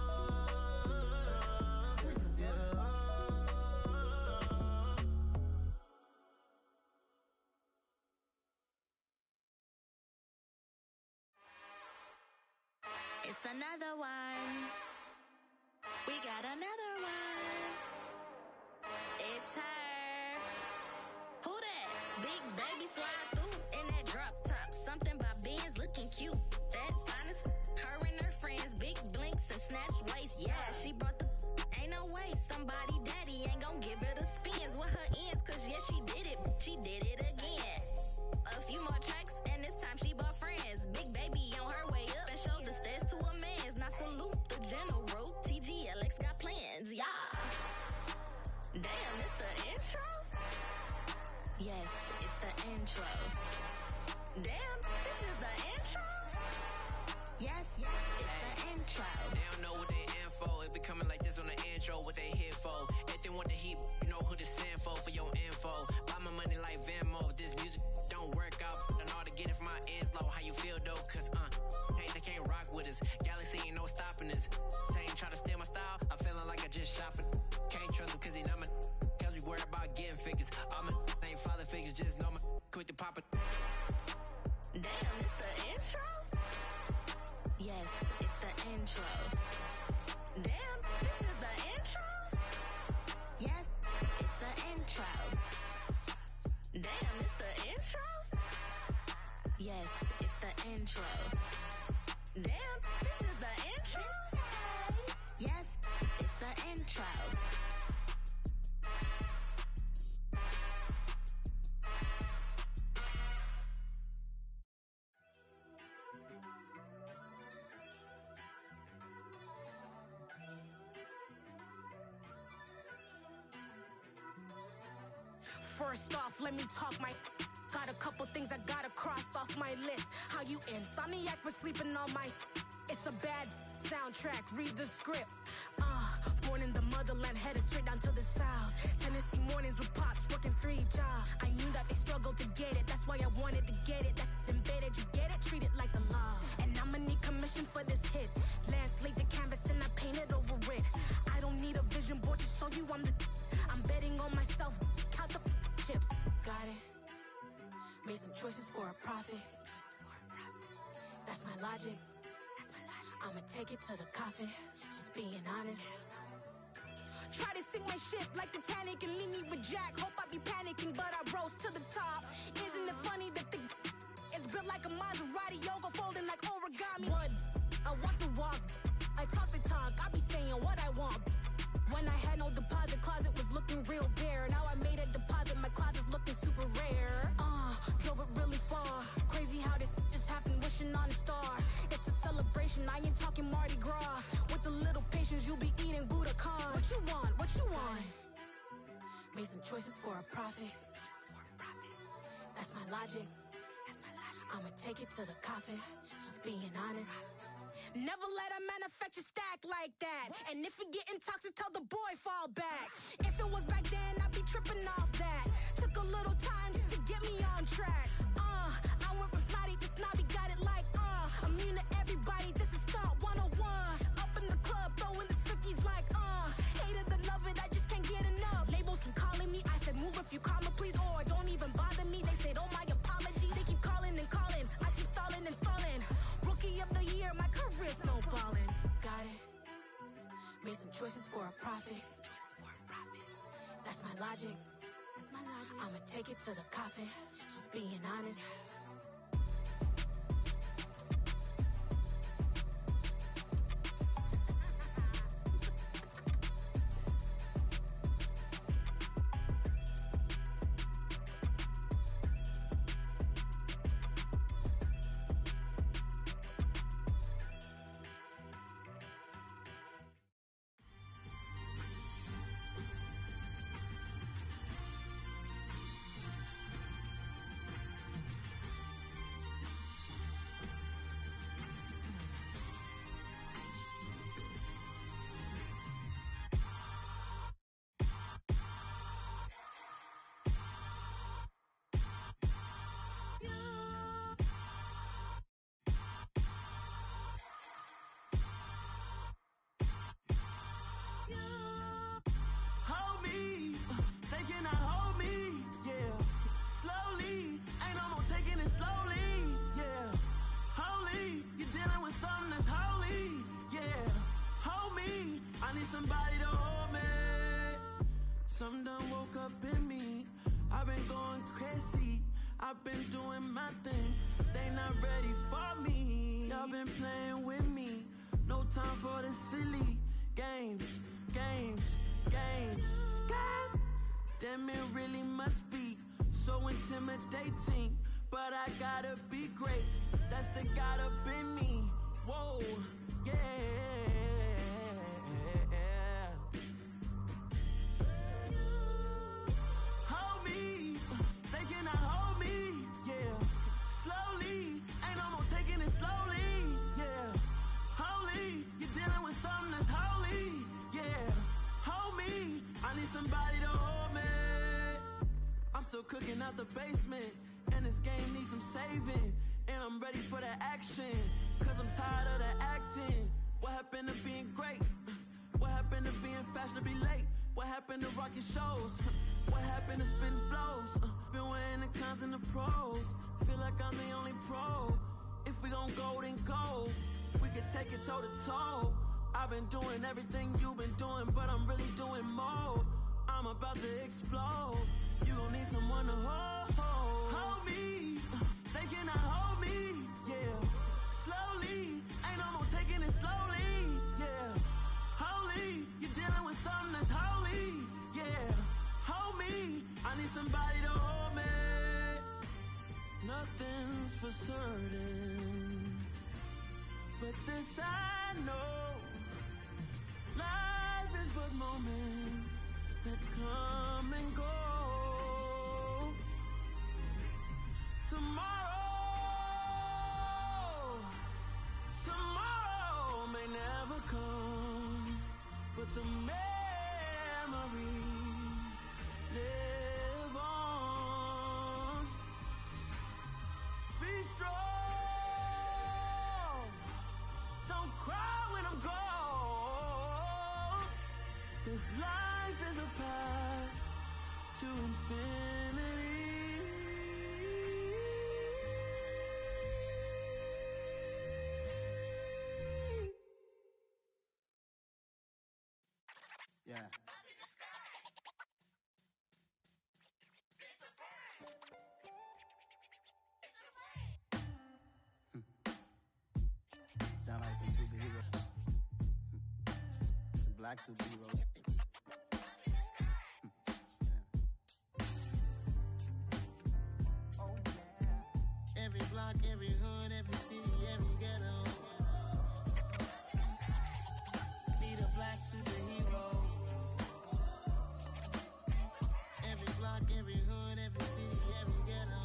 Speaker 16: It's another one. We got another one. It's her. Who that? Big baby slide through in that drop top. Something about Benz looking cute. That's honest. Her and her friends, big blinks and snatch waist. Yeah, she brought the. Ain't no way somebody daddy ain't gon' give her the spins with her ends. Cause yeah, she did it. She did it again. A few more tracks and this time she bought friends. Big baby on her way up and showed the stairs to a man's. Now salute the general. T G L X got plans, yeah. Damn, it's the intro? Yes, it's the intro. Damn, this is the intro? Yes, yes, it's the intro.
Speaker 17: They don't know what they in for. If it coming like this on the intro, what they here for? If they want the heat, you know who to send for, for your info. Buy my money like Venmo. This music don't work out. I know how to get it from my ends low. How you feel though? Cause, uh, hey, they can't rock with us. Galaxy ain't no stopping us. They ain't try to steal my style. I'm feeling like I just shopping. Can't trust them cause they not my. Cause we worry about getting figures. All my ain't father figures. Just know my quick to pop it.
Speaker 16: Damn, it's the intro? Yes, it's the intro. Damn, this is the intro? Yes, it's the intro. Damn, it's the intro? Yes, it's the intro. Damn, this is the intro? Yes, it's the intro.
Speaker 18: First off, let me talk my. Got a couple things I gotta cross off my list. How you insomniac for sleeping on my. It's a bad soundtrack, read the script. Uh, born in the motherland, headed straight down to the south. Tennessee mornings with pops, working three jobs. I knew that they struggled to get it, that's why I wanted to get it. That embedded, you get it, treat it like the law. And I'ma need commission for this hit. Lance laid the canvas and I painted over it. I don't need a vision board to show you I'm the. I'm betting on myself, count the chips. Got it. Made some choices for a profit. That's my logic. That's my logic. I'ma take it to the coffin. Just being honest. Try to sink my ship like Titanic and leave me with Jack. Hope I be panicking, but I rose to the top. Isn't it funny that the is built like a Maserati, yoga folding like origami? What? I walk the walk. I talk the talk. I be saying what I want. When I had no deposit, closet was looking real bare. Now I made a deposit, my closet's looking super rare. Uh, drove it really far. Crazy how did just happen, wishing on a star. It's a celebration, I ain't talking Mardi Gras. With a little patience, you'll be eating Budokan. What you want, what you want? Made some choices for a profit. That's my logic. That's my logic. I'ma take it to the coffin, just being honest. Never let a manufacture stack like that. And if it getting toxic, tell the boy fall back. If it was back then, I'd be tripping off that. Took a little time just to get me on track. Uh, I went from snotty to snobby, got it like uh. Immune to everybody, this is stunt one oh one. Up in the club, throwing this fifties like uh. Hated the love it, I just can't get enough. Labels keep calling me, I said move if you call me please. Or don't even bother me, they said oh my apology. They keep calling and calling, I keep stalling and stalling. Rookie of the year, my career snowballing. Got it. Made some choices for a profit. That's my logic. That's my logic. I'ma take it to the coffin. Just being honest.
Speaker 19: Hold me, they cannot hold me, yeah. Slowly, ain't no more taking it slowly, yeah. Holy, you're dealing with something that's holy, yeah. Hold me, I need somebody to hold me. Something done woke up in me. I've been going crazy, I've been doing my thing. They not ready for me. Y'all been playing with me. No time for the silly games, games, games, games. Damn, it really must be so intimidating. But I gotta be great. That's the God up in me. Whoa, yeah. Hold me, they cannot hold me, yeah. Slowly, ain't no more taking it slowly, yeah. Holy, you're dealing with something that's holy, yeah. Hold me, I need somebody to hold me. I'm still cooking out the basement, and this game needs some saving. And I'm ready for the action, cause I'm tired of the acting. What happened to being great? What happened to being fashionably late? What happened to rocking shows? What happened to spitting flows? Uh, been weighing the cons and the pros. Feel like I'm the only pro. If we gon' go, then go. We can take it toe to toe. I've been doing everything you've been doing, but I'm really doing more. I'm about to explode. You gon' need someone to hold. Hold me. They cannot hold me. Yeah. Slowly. Ain't no more taking it slowly. Yeah. Holy. You're dealing with something that's holy. Yeah. Hold me. I need somebody to hold me. Nothing's for certain, but this I know. Life is but moments that come and go. Tomorrow, tomorrow never come, but the memories live on. Be strong, don't cry when I'm gone. This life is a path to infinity.
Speaker 11: Yeah. Sound like some superhero. Some black superheroes. Oh yeah. Every block, every hood, every city, every ghetto. Need a black superhero. Every block, every hood, every city, every ghetto.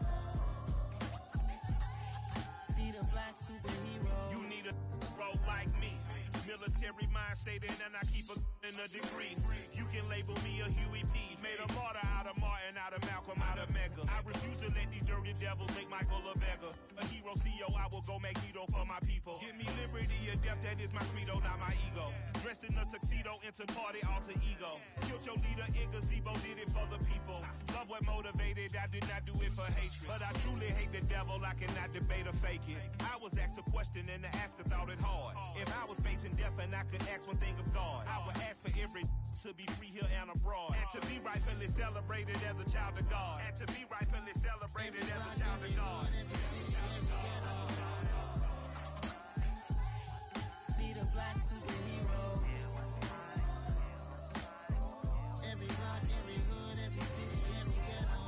Speaker 11: Need a black superhero.
Speaker 20: You need a role like me. Military mind stated, and I keep a in a degree. You can label me a Huey P. Made a martyr out of Martin, out of Malcolm, out of Mega. I refuse to let these dirty devils make Michael a beggar. A hero C E O, I will go Magneto for my people. Give me liberty or death, that is my credo, not my ego. Dressed in a tuxedo, into party, alter ego. Killed your leader in gazebo, did it for the people. Love what motivated, I did not do it for hatred. But I truly hate the devil, I cannot debate or fake it. I was asked a question and the asker thought it hard. If I was facing death and I could ask one thing of God, I would ask for every to be free here and abroad. And to be rightfully celebrated as a child of God. And to be rightfully celebrated as a child of God.
Speaker 11: Need a black superhero. Every block, every hood, every city, every ghetto.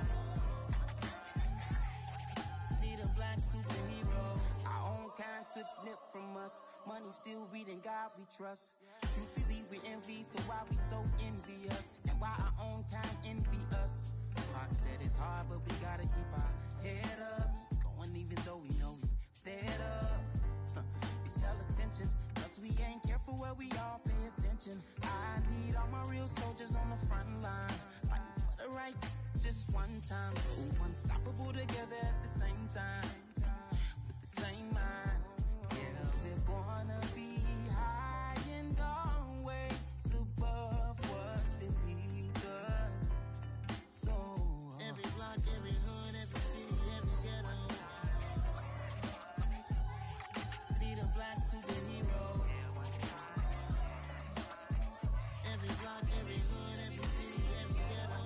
Speaker 11: Need a black superhero. Our own kind took nip from us. Money still reading God we trust. Truthfully we envy, so why we so envious? And why our own kind envy us? Pac said it's hard, but we gotta keep our head up. Going even though we know we fed up. Huh. It's hell attention, cause we ain't careful where we all pay attention. I need all my real soldiers on the front line, fighting for the right just one time. So unstoppable together at the same time, with the same mind. Yeah, we're gonna be high and always above what's beneath us. So every block, every hood, every city, every ghetto. Need a black superhero. Every block, every hood, every city, every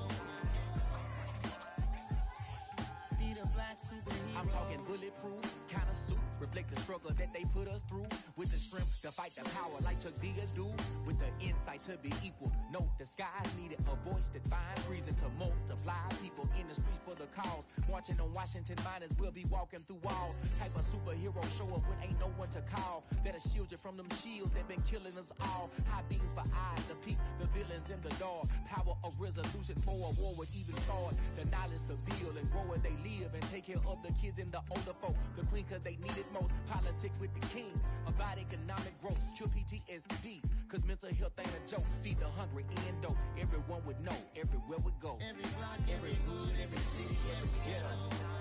Speaker 11: ghetto. Need a black superhero.
Speaker 21: I'm talking bulletproof, kind of suit, reflect the struggle that they put us through. With the strength to fight the power like Chuck D do. With the insight to be equal. Note the sky needed a voice that finds reason to multiply. People in the streets for the cause. Marching on Washington miners will be walking through walls. Type of superhero show up when ain't no one to call. That'll shield you from them shields that been killing us all. High beams for eyes to peek the villains in the dark. Power of resolution for a war would even start. The knowledge to build and grow where they live and take care of the kids and the older folk. The queen cause they need it most. Politics with the kings. About economic growth. Cure P T S D. Cause mental health ain't a joke. Feed the hungry and dope. Everyone would know. Everywhere we go.
Speaker 11: Every block, every hood, every city, every ghetto.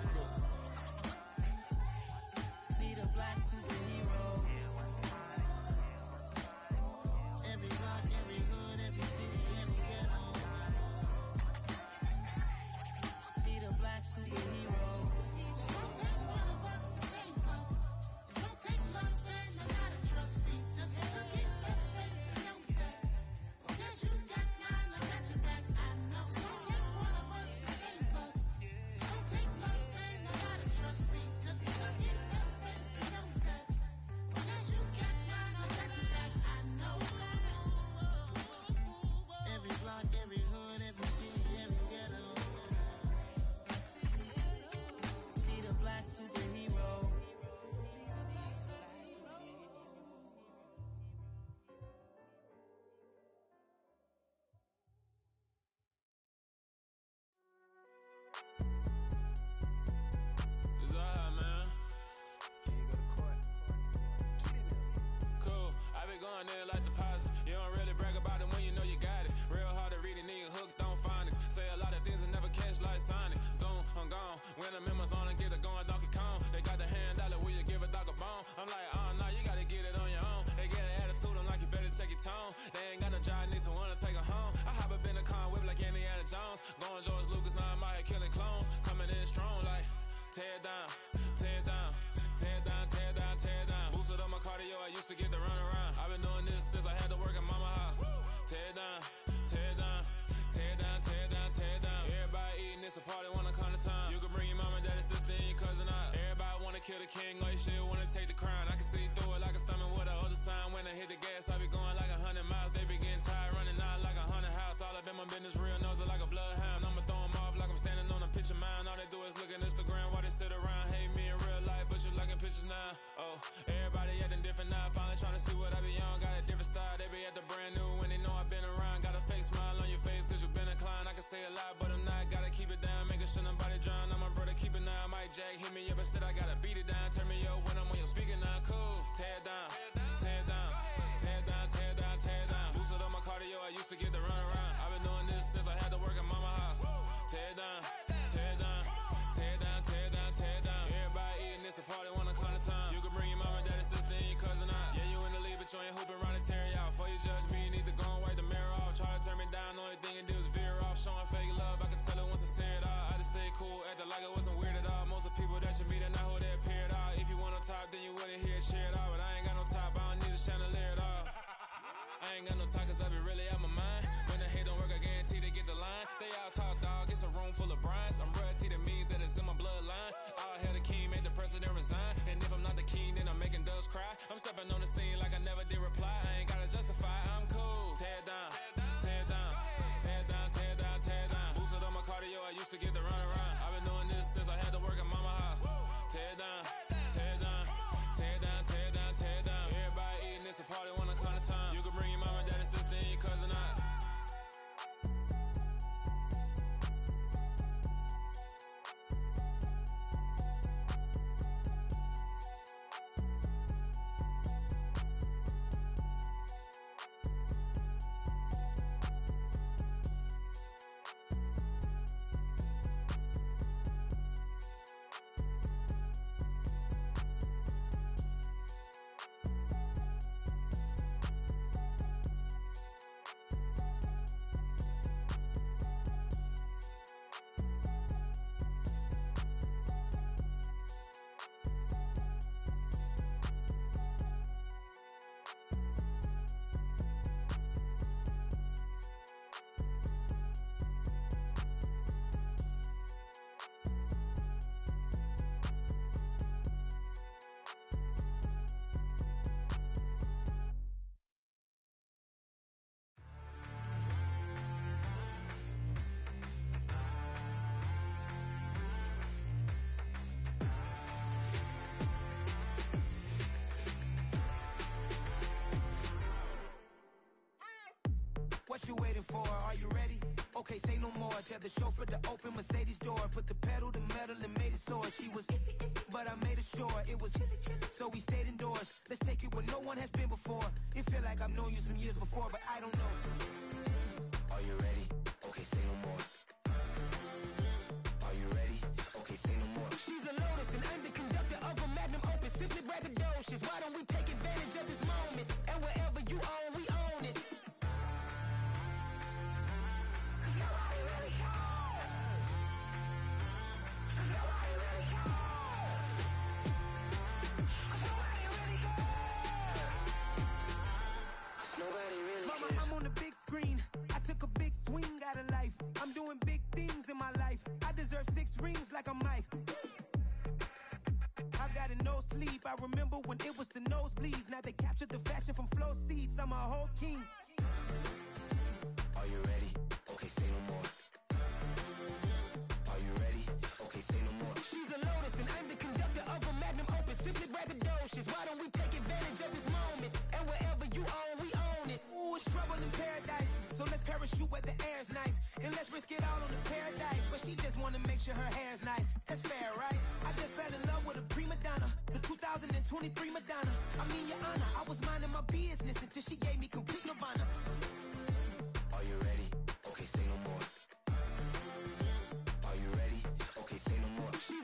Speaker 11: Need a black superhero. Every block, every hood, every city, every ghetto. Need a black superhero. It's gonna take one of us to save us. It's gonna take love and a lot of trust. We just got to get the faith and know that. Because you got mine, I got your back. I know. It's gonna take one of us to save us. It's gonna take
Speaker 8: When I'm in my zone and get it going Donkey Kong. They got the hand dollar, will you give a dog a bone? I'm like, oh, no, you gotta get it on your own. They get an attitude, I'm like, you better check your tone. They ain't got no job, need someone to take her home. I hop up in the car, whip like Indiana Jones. Going George Lucas, now I'm out here killing clones. Coming in strong like, tear down, tear down, tear down, tear down, tear down. Boosted up my cardio, I used to get to run around. I've been doing this since I had to work at mama house. Tear down, tear down, tear down, tear down, tear down. Everybody eating, it's a party, one kind of time. You can bring your mama, daddy, sister, and your cousin out. Everybody wanna kill the king, or you shit wanna take the crown. I can see through it like a stomach with a other sign. When I hit the gas, I be going like a hundred miles. They be getting tired, running out like a hundred house. All up in my business, real nose like a bloodhound. I'ma throw them off like I'm standing on a picture mound. All they do is look at Instagram while they sit around. Hate me in real life, but you liking pictures now. Oh, everybody acting different now. Finally trying to see what I be on. Got a different style, they be at the brand new when they know I've been around. Got a fake smile on your face cause you been inclined. I can say a lot, but I'm not. Gotta keep it down, making sure nobody drown. I'm my brother, keep it now. Mike Jack hit me up and said I gotta beat it down. Turn me up when I'm on your speaker now. Cool, tear down, tear down, tear down, tear down, tear down. Boosted up my cardio, I used to get to run around. I've been doing this since I had to work at mama house. Tear down, tear down, tear down, tear down, tear down. Everybody eating, it's a party, one kind of time. You can bring your mama, daddy, sister, and your cousin out. Yeah, you in the lead, but you ain't hooping around and tear out. Before you judge me, you need to go and wipe the mirror off. Try to turn me down, only thing you do is veer off. Showing fake love, I can tell it once I say it all. I just stay cool, acting like it wasn't weird at all. Most of the people that you meet are not who they appear at all. If you want on top, then you wouldn't hear it cheer at all. But I ain't got no top, I don't need a chandelier at all. I ain't got no talk cause I be really out my mind. When the hate don't work, I guarantee they get the line. They all talk dog, it's a room full of brines. I'm royalty, that means that it's in my bloodline. All hell the king, made the president resign. And if I'm not the king, then I'm making doves cry. I'm stepping on the scene like I never did reply. I ain't gotta justify, I'm cool. Tear down, tear down, tear down, tear down, tear down. Boosted up my cardio, I used to get to run around. I've been doing this since I had to work at mama house. Tear down, tear down, tear down, tear down, tear down. Everybody eating, it's a party, one kind of time. You can bring your mama, daddy, sister, and your cousin out.
Speaker 1: What you waiting for? Are you ready? Okay, say no more. Tell the chauffeur to open Mercedes door. Put the pedal to metal and made it soar. She was, but I made it sure it was. So we stayed indoors. Let's take it where no one has been before. It feel like I've known you some years before, but I don't know. Are you ready? Okay, say no more. Are you ready? Okay, say no more. She's a Lotus and I'm the conductor of a Magnum Opus. Simply braggadocious. Why don't we take advantage of this moment? And wherever you own, we own it. I took a big swing out of life. I'm doing big things in my life. I deserve six rings like I'm Mike. I've got a no sleep. I remember when it was the nosebleeds. Now they captured the fashion from flow seats. I'm a whole king. Are you ready? Okay, say no more. Are you ready? Okay, say no more. She's a Lotus and I'm the conductor of a Magnum Opus. Simply braggadocious. Why don't we take advantage of this moment? And wherever you own, we own it. Ooh, it's trouble in paradise. So let's parachute where the air's nice. And let's risk it all on the paradise. But she just wanna make sure her hair's nice. That's fair, right? I just fell in love with a prima donna. The two thousand twenty-three Madonna. I mean, your honor, I was minding my business until she gave me complete nirvana. Are you ready? Okay, say no more. Are you ready? Okay, say no more. She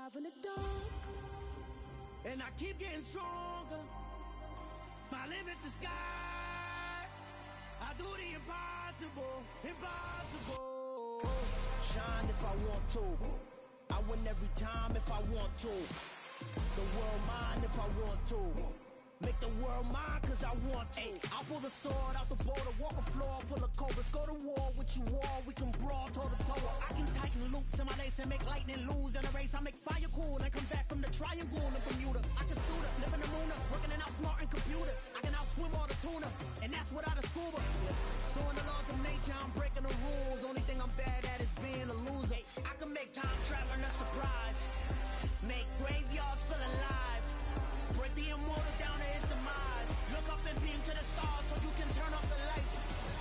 Speaker 19: alive in the dark, and I keep getting stronger. My limit's the sky. I do the impossible, impossible. Shine if I want to. I win every time if I want to. The world mine if I want to. Make the world mine cause I want to. Ay, I'll pull the sword out the border, walk a floor full of cobras. Go to war with you all, we can brawl toe to toe. I can tighten loops in my lace and make lightning lose in a race. I make fire cool and come back from the triangle in Bermuda. I can suit up, live in the moon, working and outsmarting computers. I can outswim all the tuna, and that's without a scuba. So in the laws of nature, I'm breaking the rules. Only thing I'm bad at is being a loser. I can make time traveling a surprise, make graveyards feel alive, break the immortal down to his demise. Look up and beam to the stars so you can turn off the lights.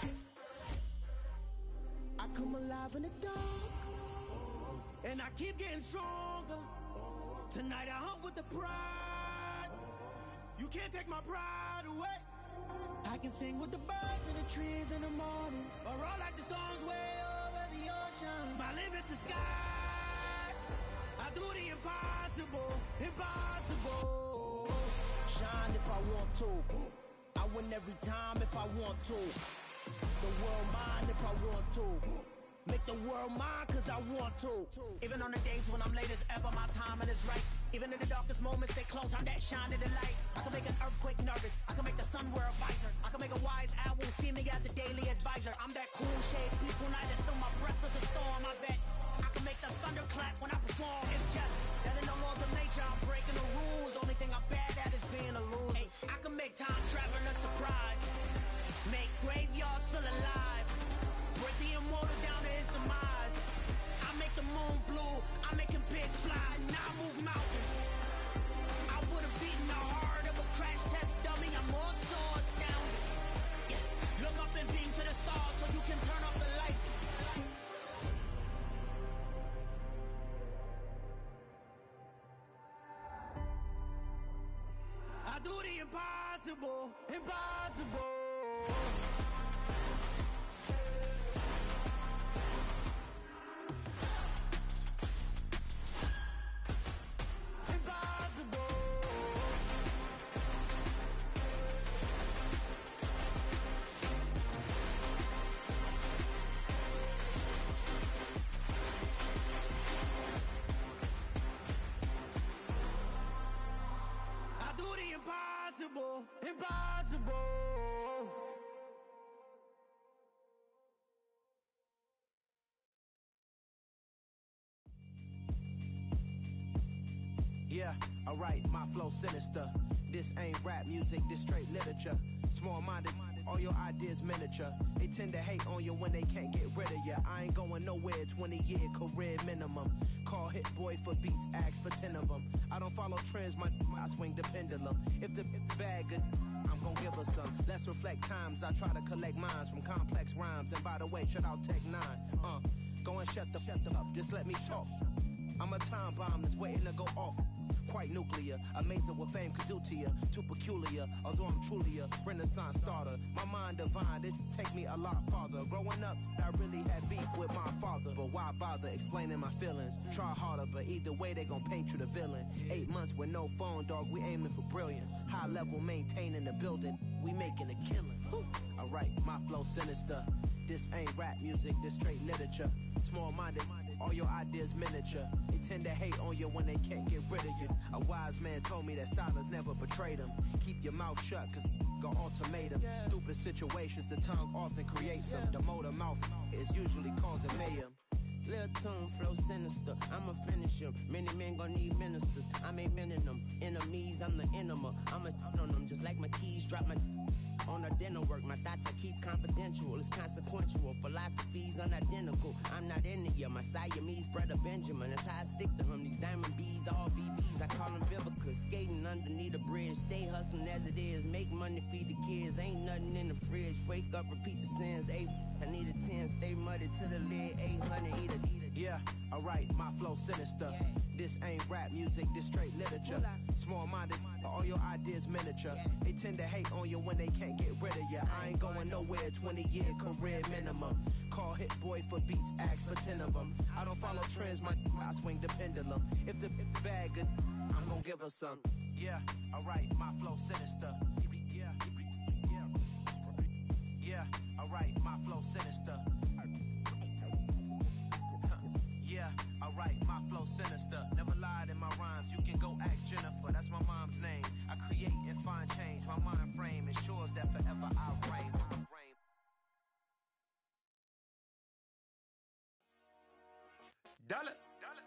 Speaker 19: I come alive in the dark, and I keep getting stronger. Tonight I hunt with the pride. You can't take my pride away. I can sing with the birds and the trees in the morning, or roll like the storms way over the ocean. My limit's the sky. I do the impossible, impossible. Shine if I want to. I win every time if I want to. The world mine if I want to. Make the world mine cause I want to. Even on the days when I'm late as ever, my timing is right. Even in the darkest moments, stay close, I'm that shine of the light. I can make an earthquake nervous, I can make the sun wear a visor. I can make a wise owl see me as a daily advisor. I'm that cool shade, peaceful night, and still my breath is a storm, I bet. I can make the thunder clap when I perform. It's just that in the laws of nature, I'm breaking the rules. Only thing I'm bad at is being a loser. Ay, I can make time traveling a surprise, make graveyards feel alive, break the immortal down to his demise. I make the moon blue, I'm making pigs fly, now I move mountains. I would've beaten the heart of a crash test dummy, I'm more so astounded. Yeah. Look up and beam to the stars so you can turn off the lights. I do the impossible, impossible. Impossible, impossible.
Speaker 4: Yeah, alright, my flow sinister. This ain't rap music, this straight literature. Small-minded, all your ideas miniature. They tend to hate on you when they can't get rid of you. I ain't going nowhere, twenty-year career minimum. Call Hit Boy for beats, ask for ten of them. I don't follow trends, my I swing the pendulum. If the, if the bag good, I'm gon' give her some. Let's reflect times, I try to collect minds from complex rhymes. And by the way, shut out Tech nine. Uh, go and shut the, shut the up, just let me talk. I'm a time bomb that's waiting to go off. Quite nuclear, amazing what fame could do to you. Too peculiar, although I'm truly a renaissance starter. My mind divine, it take me a lot farther. Growing up, I really had beef with my father. But why bother explaining my feelings? Try harder, but either way they gon' paint you the villain. Eight months with no phone, dog, we aiming for brilliance. High level maintaining the building, we making a killing. Alright, my flow sinister. This ain't rap music, this straight literature. Small-minded, all your ideas miniature. They tend to hate on you when they can't get rid of you. A wise man told me that silence never betrayed him. Keep your mouth shut, cause got ultimatums. Yeah. Stupid situations, the tongue often creates them. The motor mouth is usually causing mayhem.
Speaker 22: Lil' tune, flow sinister, I'ma finish him. Many men gon' need ministers, I'm a men in them. Enemies, I'm the enema, I'm a on them. Just like my keys, drop my on the dinner work. My thoughts I keep confidential, it's consequential. Philosophies unidentical, I'm not in the my Siamese brother Benjamin. That's how I stick to him, these diamond bees, all B Bs. I call them Vivica, skating underneath the bridge. Stay hustling as it is, make money, feed the kids. Ain't nothing in the fridge, wake up, repeat the sins. Eight, I need a ten, stay muddy to the lid. Eight hundred, eat a, eat a.
Speaker 4: Yeah, alright, my flow sinister. Yeah. This ain't rap music, this straight literature. Small-minded, all your ideas miniature. Yeah. They tend to hate on you when they can't get rid of you. I ain't going no nowhere, twenty year career minimum. Call Hit Boy for beats, ask for ten of them. I don't follow trends, my I swing the pendulum. If the, if the bag good, I'm gonna give her some. Yeah, alright, my flow sinister. Yeah, yeah, yeah, alright, my flow sinister. Yeah, alright, my flow sinister. Never lied in my rhymes, you can go ask Jennifer, that's my mom's name. I create and find change, my mind frame ensures that forever I reign.
Speaker 3: Dollar, dollar.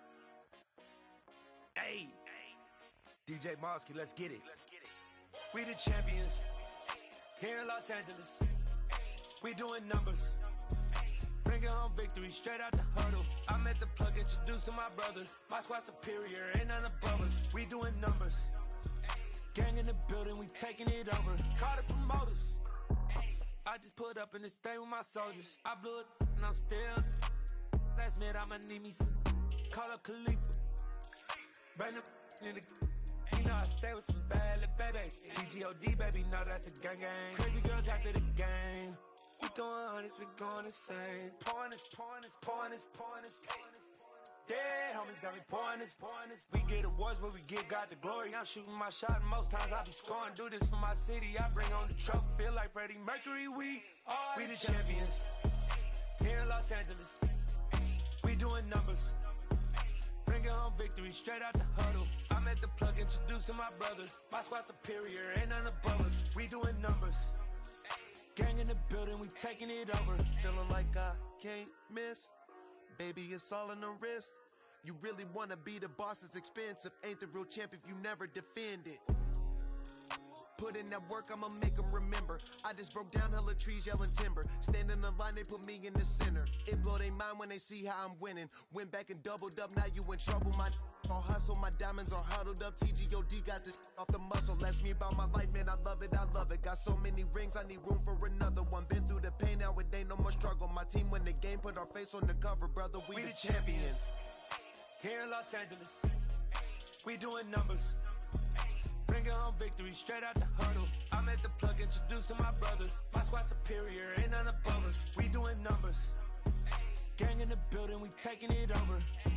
Speaker 3: Hey, D J Mosky, let's get it. Let's get it. We the champions here in Los Angeles. We doing numbers. Bringing home victory straight out the huddle. I'm at the plug, introduced to my brother. My squad superior, ain't none above us. We doing numbers. Gang in the building, we taking it over. Call the promoters. I just put up in this thing with my soldiers. I blew it and I'm still. Last minute I'ma need me some. Call up Khalifa. Bring them in the. You know I stay with some bad little baby. T G O D baby, know that's a gang gang. Crazy girls after the game. We doing hundreds, we going insane. Pouring this, pouring this, pouring this, pouring this. Dead homies got me pouring this, pouring this. We get awards where we get God the glory. I'm shooting my shot and most times I be scoring. Do this for my city, I bring on the trophy. Feel like Freddie Mercury, we are we the champions. Here in Los Angeles, we doing numbers. Bringing home victory straight out the huddle. I'm at the plug, introduced to my brother. My squad superior, ain't none above us. We doing numbers. Gang in the building, we taking it over.
Speaker 6: Feeling like I can't miss. Baby, it's all in the wrist. You really wanna be the boss, it's expensive. Ain't the real champ if you never defend it. Put in that work, I'ma make them remember. I just broke down hella trees, yelling timber. Stand in the line, they put me in the center. It blow they mind when they see how I'm winning. Went back and doubled up, now you in trouble. My all hustle, my diamonds are huddled up. T G O D got this off the muscle. Ask me about my life, man, I love it, I love it. Got so many rings, I need room for another one. Been through the pain, now it ain't no more struggle. My team win the game, put our face on the cover, brother. We,
Speaker 3: we
Speaker 6: the,
Speaker 3: the
Speaker 6: champions.
Speaker 3: champions. Here in Los Angeles, we doing numbers. Bringing home victory straight out the huddle. I'm at the plug, introduced to my brother. My squad superior, ain't none above us. We doing numbers. Gang in the building, we taking it over.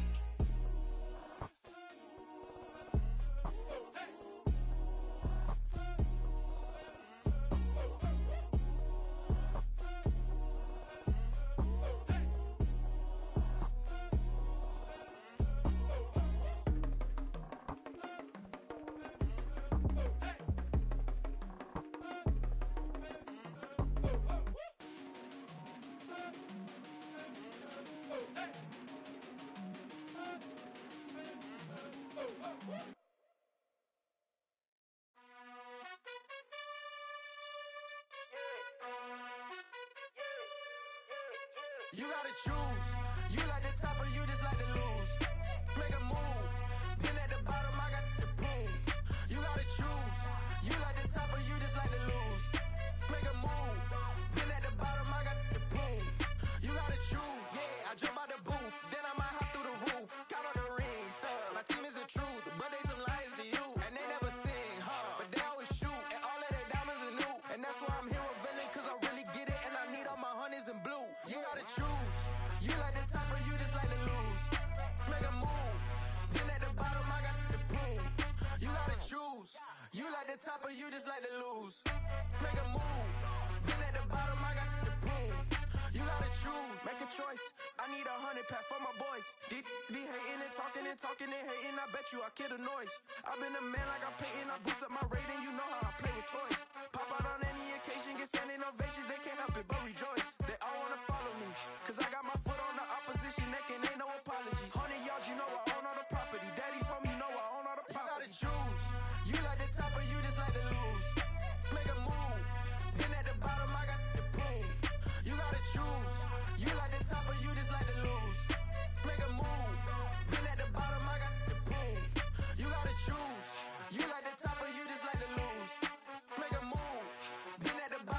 Speaker 1: You gotta choose. You like the top or you just like to lose. Make a move. Been at the bottom, I got the proof. You gotta choose. You like the top or you just like to lose. Make a move. Been at the bottom, I got the proof. You gotta choose. Yeah, I jump out the booth, then I might hop through the roof. Count all the rings, stuff. My team is the truth, but they some liars to you, and they never sing, huh? But they always shoot, and all of their diamonds are new, and that's why I'm here with villain, cause I really get it, and I need all my honeys in blue. You gotta choose. You like the top or you just like to lose. Make a move. Been at the bottom, I got the proof. You gotta choose. You like the top or you just like to lose. Make a move. Been at the bottom, I got the proof. You gotta choose.
Speaker 4: Make a choice. I need a hundred pack for my boys. Did be hating and talking and talking and hating. I bet you I kill the noise. I've been a man like I'm Peyton. I boost up my rating. You know how I play with toys. Pop out on any occasion, get standing ovations. They can't help it but rejoice. They all wanna follow me, cause I got my foot on the opposition neck and ain't no apologies. Hundred yards, you know I own all the property. Daddy's home, you know I own all the property.
Speaker 1: You gotta choose. You like the top or you just like to lose. Make a move. Been at the bottom, I got the proof. You gotta choose. You like the top or you just like to lose. Make a move. Been at the bottom, I got the proof. You gotta choose. You like the top or you just like to lose. Make a move. Been at the bottom.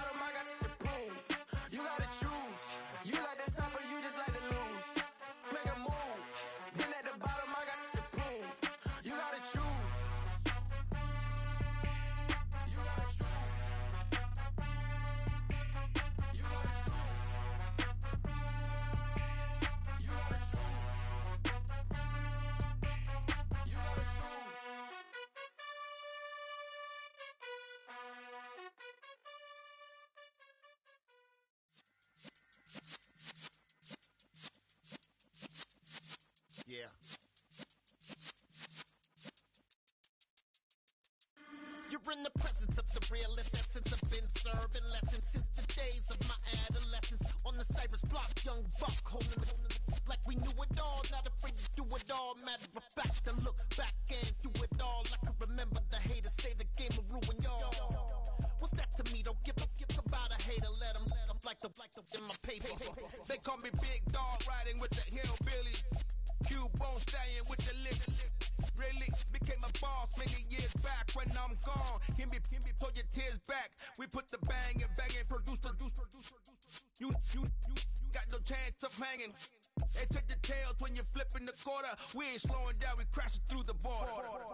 Speaker 11: in the presence of the realest essence. I've been serving lessons since the days of my adolescence. On the Cyrus block, young buck, holding the like we knew it all, not afraid to do it all. Matter of fact, to look back and do it all. I can remember the haters say the game will ruin y'all. What's that to me? Don't give a give about a hater. Let them, let them like the like the in my paper.
Speaker 5: They call me Big Dog, riding with the hillbilly. Cubone staying with the lip. Really became a boss many years back. When I'm gone, can be can be pull your tears back. We put the bang and bang and produce the produce, produce, produce. You you you you got no chance of hanging. They take the tails when you're flipping the quarter. We ain't slowing down, we crashing through the border.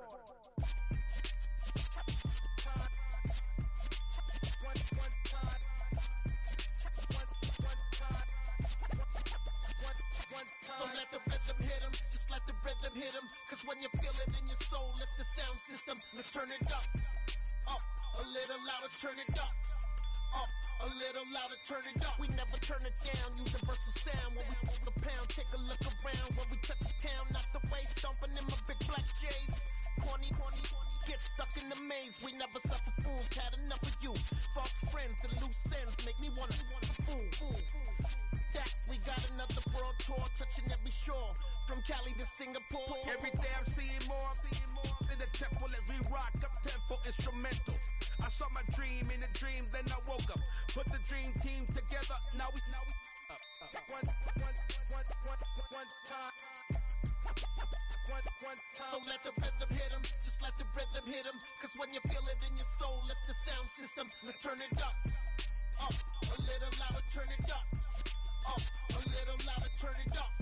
Speaker 11: So let the rhythm hit 'em, just let the rhythm hit 'em. Cause when you feel it in your soul, lift the sound system. Let's turn it up, up, a little louder, turn it up. Up, a little louder, turn it up. We never turn it down, universal sound. When we move the pound, take a look around. When we touch the town, not the way, stomping in my big black J's. Corny, corny, get stuck in the maze. We never suffer fools, had enough of you. False friends and loose ends make me wanna, wanna fool, fool. That we got another world tour, touching every shore, from Cali to Singapore.
Speaker 5: Every day I'm seeing more, seeing more in the temple as we rock up tempo instrumentals. I saw my dream in a dream, then I woke up. Put the dream team together, now we, now we up, up. One, one, one, one, one time. One, one time.
Speaker 11: So let the rhythm hit 'em, just let the rhythm hit 'em. Cause when you feel it in your soul, lift the sound system. Let's turn it up, up, a little louder, turn it up. Up, a little louder, turn it up.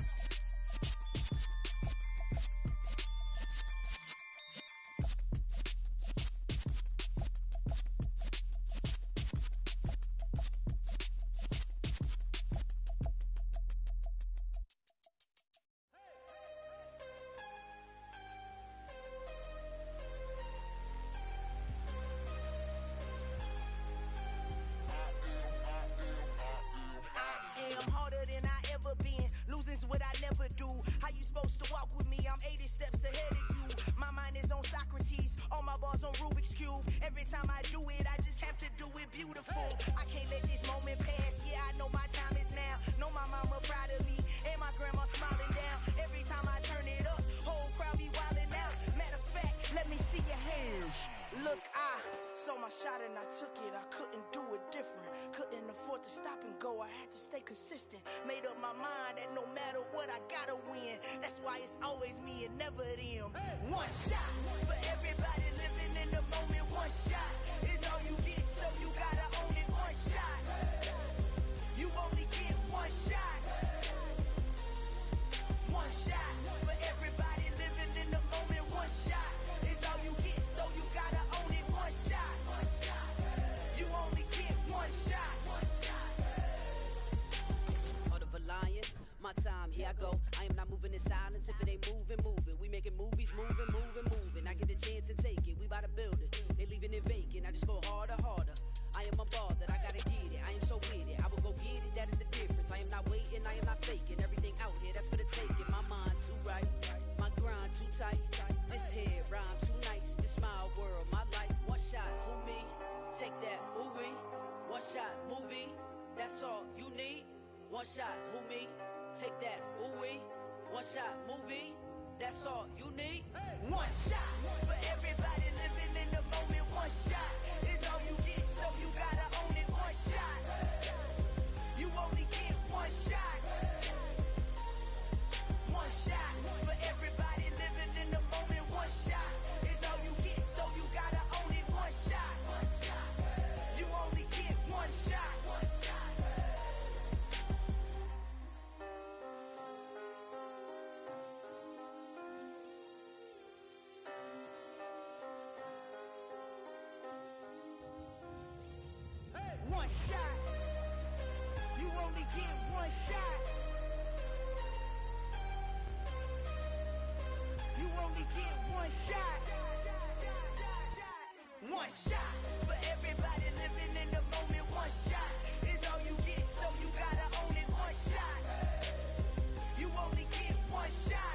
Speaker 9: What I never do. How you supposed to walk with me? I'm eighty steps ahead of you. My mind is on Socrates, all my bars on Rubik's Cube. Every time I do it, I just have to do it beautiful. I can't let this moment pass. Yeah, I know my time is now. Know my mama proud of me, and my grandma smiling down. Every time I turn it up, whole crowd be wildin' out. Matter of fact, let me see your hands. Look, I saw my shot and I took it. I couldn't do it different. Couldn't afford to stop and go. I had to stay consistent. Made up my mind that no matter what, I gotta win. That's why it's always me and never them. One shot for everybody living in the moment. One shot is all you get, so you gotta own it. One shot. You only get one shot. One shot for everybody living in the moment. One shot is all you get, so you gotta own it. One shot. You only get one shot.
Speaker 15: Heart of a lion, my time, here I go. I am not moving in silence. If it ain't moving, moving. We making movies, moving, moving, moving. I get the chance and take it. We bout to build it. They leaving it vacant. I just go harder, harder. I am a ball that I gotta get it. I am so with it. I will go get it. That is the difference. I am not waiting. I am not faking. Everything out here, that's for the taking. My mind too right. My grind too tight. This head rhyme too nice. This my world, my life. One shot, who me? Take that, ooh-wee. One shot, movie. That's all you need. One shot, who me? Take that, ooh-wee. One shot, movie. That's all you need.
Speaker 9: One shot for everybody living in the moment. One shot is all you get, so you gotta own it. One shot. You only get one shot. One shot for everybody living in the moment. One shot is all you get, so you gotta own it. One shot. You only get one shot. One shot. You only get one shot. You only get one shot. One shot for everybody living in the moment. One shot is all you get, so you gotta own it. One shot. You only get one shot.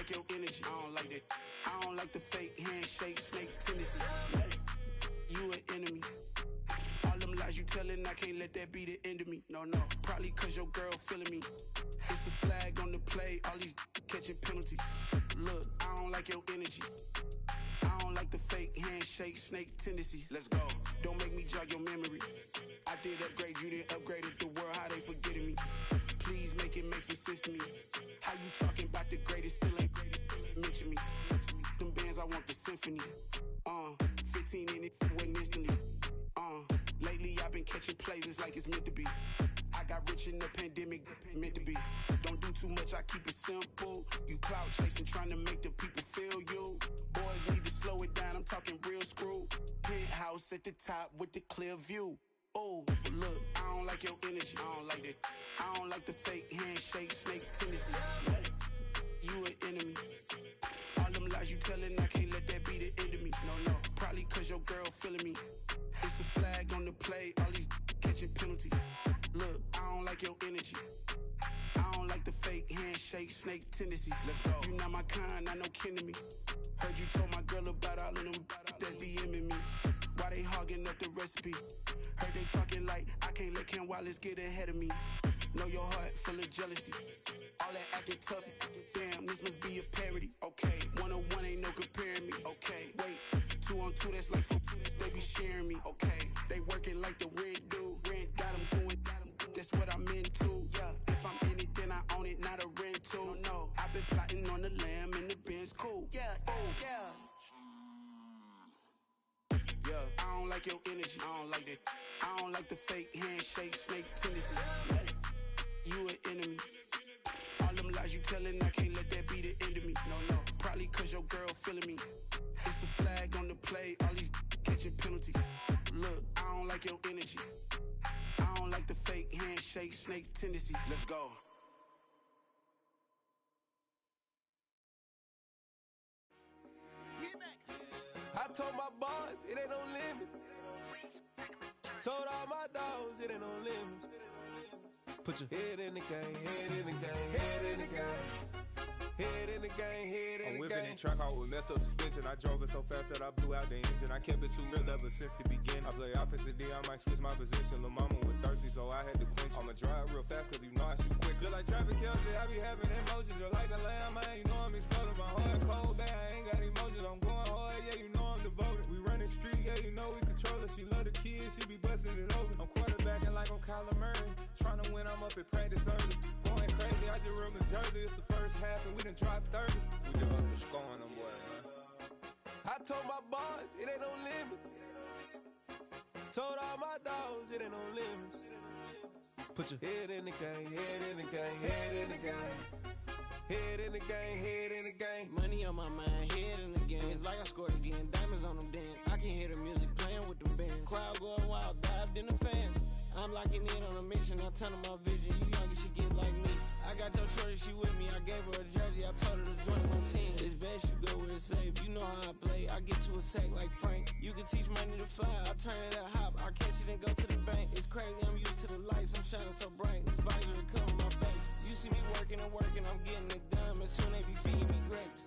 Speaker 10: like your energy. I don't like that. I don't like the fake handshake, snake tendency. You an enemy. All them lies you telling, I can't let that be the end of me. No, no. Probably cause your girl feeling me. It's a flag on the play, all these catching penalties. Look, I don't like your energy. I don't like the fake handshake, snake tendency. Let's go. Don't make me jog your memory. I did upgrade, you didn't upgrade it. The world, how they forgetting me. Please make it make some sense to me. How you talking about the greatest, still ain't greatest, still ain't mention me. Them bands, I want the symphony. Uh, fifteen in it, went instantly. Uh, lately I've been catching plays, it's like it's meant to be. I got rich in the pandemic, meant to be. Don't do too much, I keep it simple. You clout chasing, trying to make the people feel you. Boys need to slow it down, I'm talking real screw. Penthouse at the top with the clear view. Oh, look, I don't like your energy, I don't like that. I don't like the fake handshake, snake tendency. You an enemy. All them lies you telling, I can't let that be the end of me. No, no, probably cause your girl feeling me. It's a flag on the play, all these catching penalties. Look, I don't like your energy. I don't like the fake handshake, snake tendency. Let's go. You not my kind, I know kin to me. Heard you told my girl about all of them that's DMing me. Why they hogging up the recipe? Heard they talking like I can't let Ken Wallace get ahead of me. Know your heart full of jealousy. All that acting tough, damn, this must be a parody. Okay, one on one ain't no comparing me. Okay, wait, two on two, that's like four, they be sharing me. Okay, they working like the rent do. Rent got them going, got them going. That's what I'm into. Yeah, if I'm in it, then I own it, not a rental. No, I've been plotting on the lamb and the Benz cool. Yeah, oh, yeah. Yeah, I don't like your energy, I don't like that. I don't like the fake handshake, snake tendency. You an enemy. All them lies you telling, I can't let that be the end of me. No, no, probably cause your girl feeling me. It's a flag on the play, all these catching penalties. Look, I don't like your energy. I don't like the fake handshake, snake tendency. Let's go.
Speaker 13: I told my boys, it ain't no limits. Told all my dogs, it ain't no limits. Put your head in the game, head in the game, head in the game. Head in the game, head in the game.
Speaker 23: I'm whipping in track out with messed up suspension. I drove it so fast that I blew out the engine. I kept it too real ever since the beginning. I play offensive D, I might switch my position. Lil' mama was thirsty, so I had to quench. I'ma drive real fast, cause you know I shoot quick. Just like traffic Kelsey, I be having emotions. Just like a lamb, man, you know I'm exploding. My heart cold, bad, I ain't got emotions. I'm going hard, yeah, you know I'm devoted. We running streets, yeah, you know we control it. She love the kids, she be busting it over. I'm quarterbacking like I'm Kyler Murray. Trying to win, I'm up at practice early. Going crazy, I just real Jersey. It's the first half and we done dropped thirty. We just up the scoring them, boy, man.
Speaker 13: I told my boys, it ain't no limits. Told all my dogs, it ain't no limits. Put your head in the game, head in the game, head in the game. Head in the game, head in the game.
Speaker 24: Money on my mind, head in the game. It's like I scored again, diamonds on them dance. I can hear the music playing with them bands. Crowd going wild, dived in the fans. I'm locking in on a mission, I tell them my vision. You young, you should get like me. I got your shorty, she with me. I gave her a jersey, I told her to join my team. It's best you go where it's safe. You know how I play. I get to a sack like Frank. You can teach money to fly. I turn it at hop. I catch it and go to the bank. It's crazy, I'm used to the lights. I'm shining so bright. This visor to cover my face. You see me working and working. I'm getting it done. And soon they be feeding me grapes.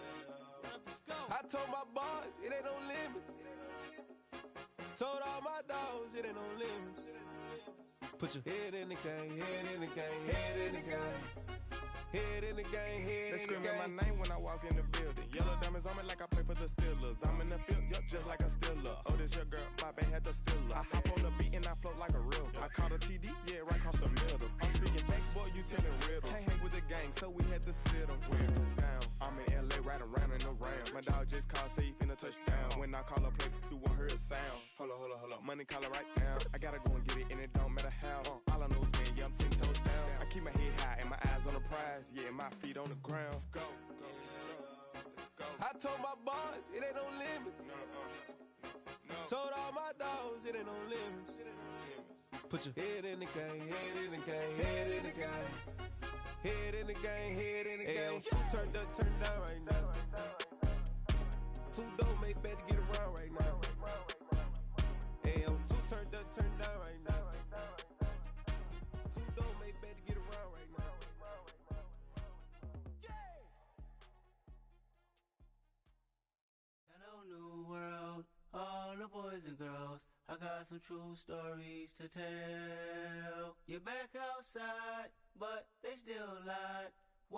Speaker 13: I told my boys, it ain't no limits. Told all my dogs, it ain't no limits. Put your head in the game, head in the game, head in the game. Head in the game, head in the game.
Speaker 11: They screaming my name when I walk in the building. Yellow diamonds on me like I play for the Steelers. I'm in the field, yup, just like a Steeler. Oh, this your girl, my band had the Steeler. I hop on the beat and I float like a river. I caught a T D, yeah, right across the middle. I'm speaking thanks, boy, you telling riddles. Can't hang with the gang, so we had to sit them where down. I'm in L A, right around in the round. My dog just called, say he finna touch down. When I call a play, you won't hear a sound. Hold up, hold up, hold up, money call it right down. I gotta go and get it, and it don't matter how. Uh, all I know is getting, yeah, I'm ten toes down. I keep my head high and my eyes on the prize. Yeah, my feet on the ground. Let's go, go, go. Let's go.
Speaker 13: I told my boys, it ain't no limits.
Speaker 11: No, uh, no.
Speaker 13: Told all my dogs, it ain't no limits. Put your head in the game, head in the game, head in the game. Head in the game, head in the game. Two turned up, turned down right now. Two dope make better get around right now. Hey, I'm two turned up, turned down right now. Two dope make better get around right now.
Speaker 2: some true stories to tell. You're back outside, but they still lied.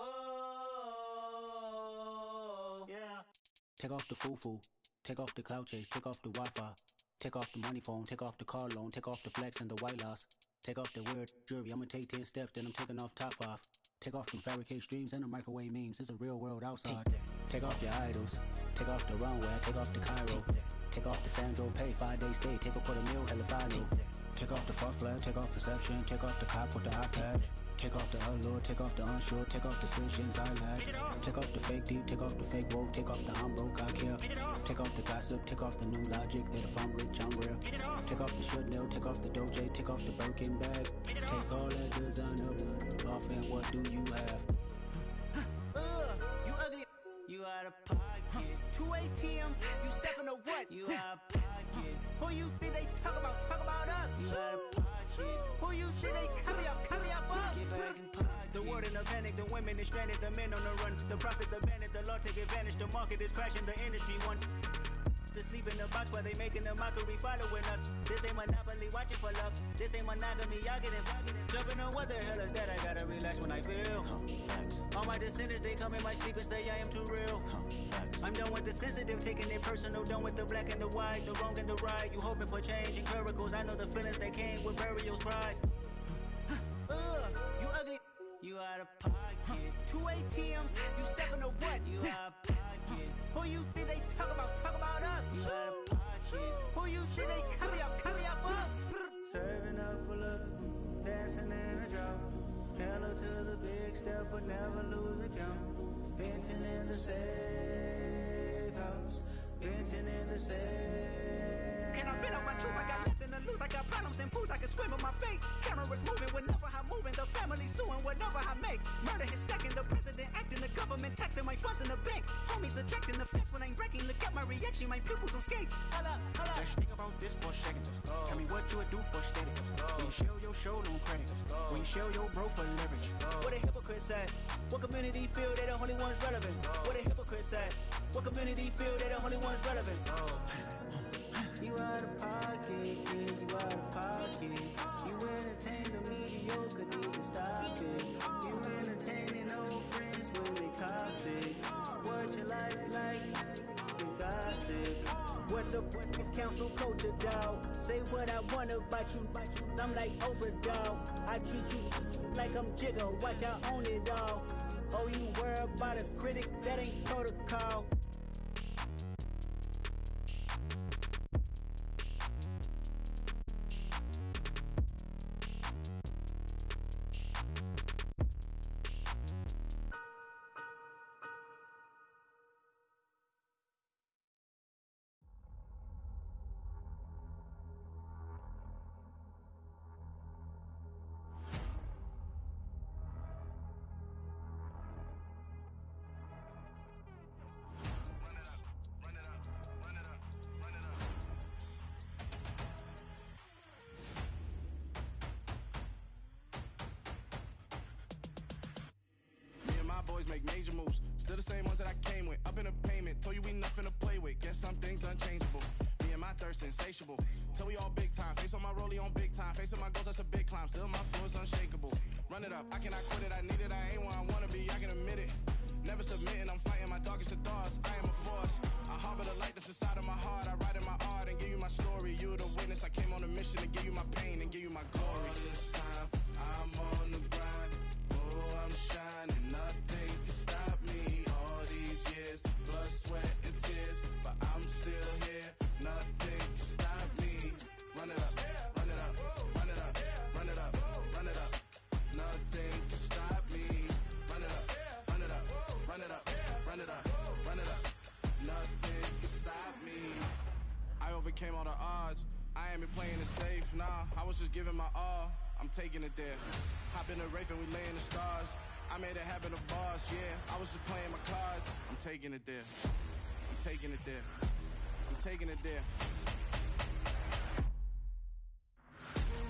Speaker 2: Whoa, yeah.
Speaker 7: Take off the foo-foo, take off the cloud chase, take off the Wi-Fi, take off the money phone, take off the car loan, take off the flex and the white loss, take off the weird jewelry. I'ma take ten steps, then I'm taking off top off. Take off the fabricated streams and the microwave memes. It's a real world outside. Take off your idols, take off the runway, take off the Cairo, take off the Sandro pay, five days stay, take a quarter meal, hella follow. Take off the fuck flag, take off perception, take off the cop with the iPad. Take off the allure, take off the unsure, take off decisions I lack. Take off the fake deep, take off the fake woke, take off the I'm broke, I care. Take off the gossip, take off the new logic that if I'm rich, I'm real. Take off the should know, take off the Doja, take off the Birkin bag. Take all that designer off and what do you have?
Speaker 2: Ugh, you ugly. You out of pocket. Two A T Ms, you stepping to what? You out of pocket. Who you think they talk about? Talk about us. You out of pocket. Who you think they carry up? Carry up us. Get back in pocket. The world in a panic, the women is stranded, the men on the run. The profits abandoned, the law take advantage. The market is crashing, the industry wants to sleep in the box while they making a mockery following us. This ain't monopoly, watching for love. This ain't monogamy, y'all getting jumping on what the hell is that? I gotta relax when I feel. All my descendants, they come in my sleep and say I am too real. I'm done with the sensitive, taking it personal. Done with the black and the white, the wrong and the right. You hoping for change and miracles. I know the feelings that came with burial cries. Ugh, you ugly. You out of pocket. Two A T Ms, you stepping to what? You out of pocket. Who you think they talk about? Talk about us. You out of pocket. Who you think they carry up? Carry up us. Serving up a look, dancing in a drop. Hello to the big step, but never lose a count. Venting in the safe house. Venting in the safe. Can I vent out my truth? I got nothing to lose. I got problems and pools. I can swim with my fate. Cameras moving whenever I'm moving. The family suing whatever I make. Murder is stacking. The president acting. The government taxing my funds in the bank. Homies attracting the fence when I'm breaking. Look at my reaction. My pupils on skates. Holla, holla.
Speaker 22: Let's think about this for a second. Oh. Tell me what you would do for steady. Oh. When you show your show, no credit. Oh. When you show your bro for leverage.
Speaker 2: Oh. What a hypocrite said. What community feel they the only ones relevant? Oh. What a hypocrite said. What community feel they the only ones relevant? Oh. You out of pocket, yeah, you out of pocket. You entertain the mediocre, need to stop it. You entertaining old friends when they toxic. What your life like, you gossip. What the fuck is council code to doubt? Say what I want about you, I'm like overdog. I treat you like I'm Jigga, watch I own it all. Oh, you worry about a critic, that ain't protocol.
Speaker 10: Boys make major moves, still the same ones that I came with. Up in a payment, told you we nothing to play with. Guess some things unchangeable. Me and my thirst insatiable. Till we all big time. Face on my rollie on big time. Facing my goals, that's a big climb. Still my flow is unshakable. Run it up, I cannot quit it. I need it, I ain't where I wanna be. I can admit it. Never submitting, I'm fighting my darkest of thoughts. I am a force. I harbor the light that's inside of my heart. I write in my art and give you my story. You the witness. I came on a mission to give you my pain and give you my glory. All this time, I'm on the grind. Oh, I'm shining. Nothing can stop me. All these years, blood, sweat, and tears. But I'm still here. Nothing can stop me. Run it up, run it up, run it up, run it up, run it up. Nothing can stop me. Run it up, run it up, run it up, run it up, run it up. Nothing can stop me. I overcame all the odds. I ain't been playing it safe, nah. I was just giving my all. I'm taking it there. Hop in the Wraith and we lay in the stars. I made it happen, the boss, yeah. I was just playing my cards. I'm taking it there. I'm taking it there. I'm taking it there. It's gonna be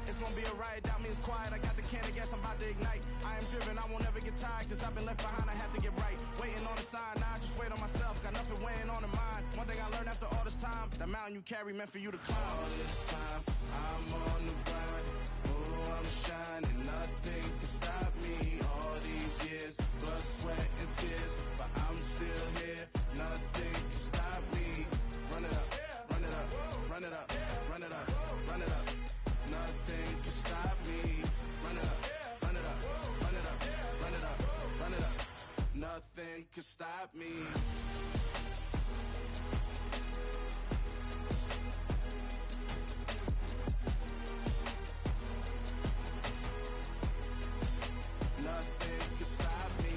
Speaker 12: be a riot, doubt me it's quiet. I got the can of gas, I'm about to ignite. I am driven, I won't ever get tired, cause I've been left behind, I have to get right. Waiting on the sign, now I just wait on myself, got nothing weighing on the mind. One thing I learned after all this time, the mountain you carry meant for you to climb.
Speaker 14: All this time, I'm on the grind. Oh, I'm shining, nothing can stop me. All these years, blood, sweat, and tears, but I'm still here, nothing can stop me. Run it up, run it up, run it up, run it up, run it up. Nothing can stop me. Run it up, run it up, run it up, run it up, run it up. Nothing can stop me. Nothing can stop me.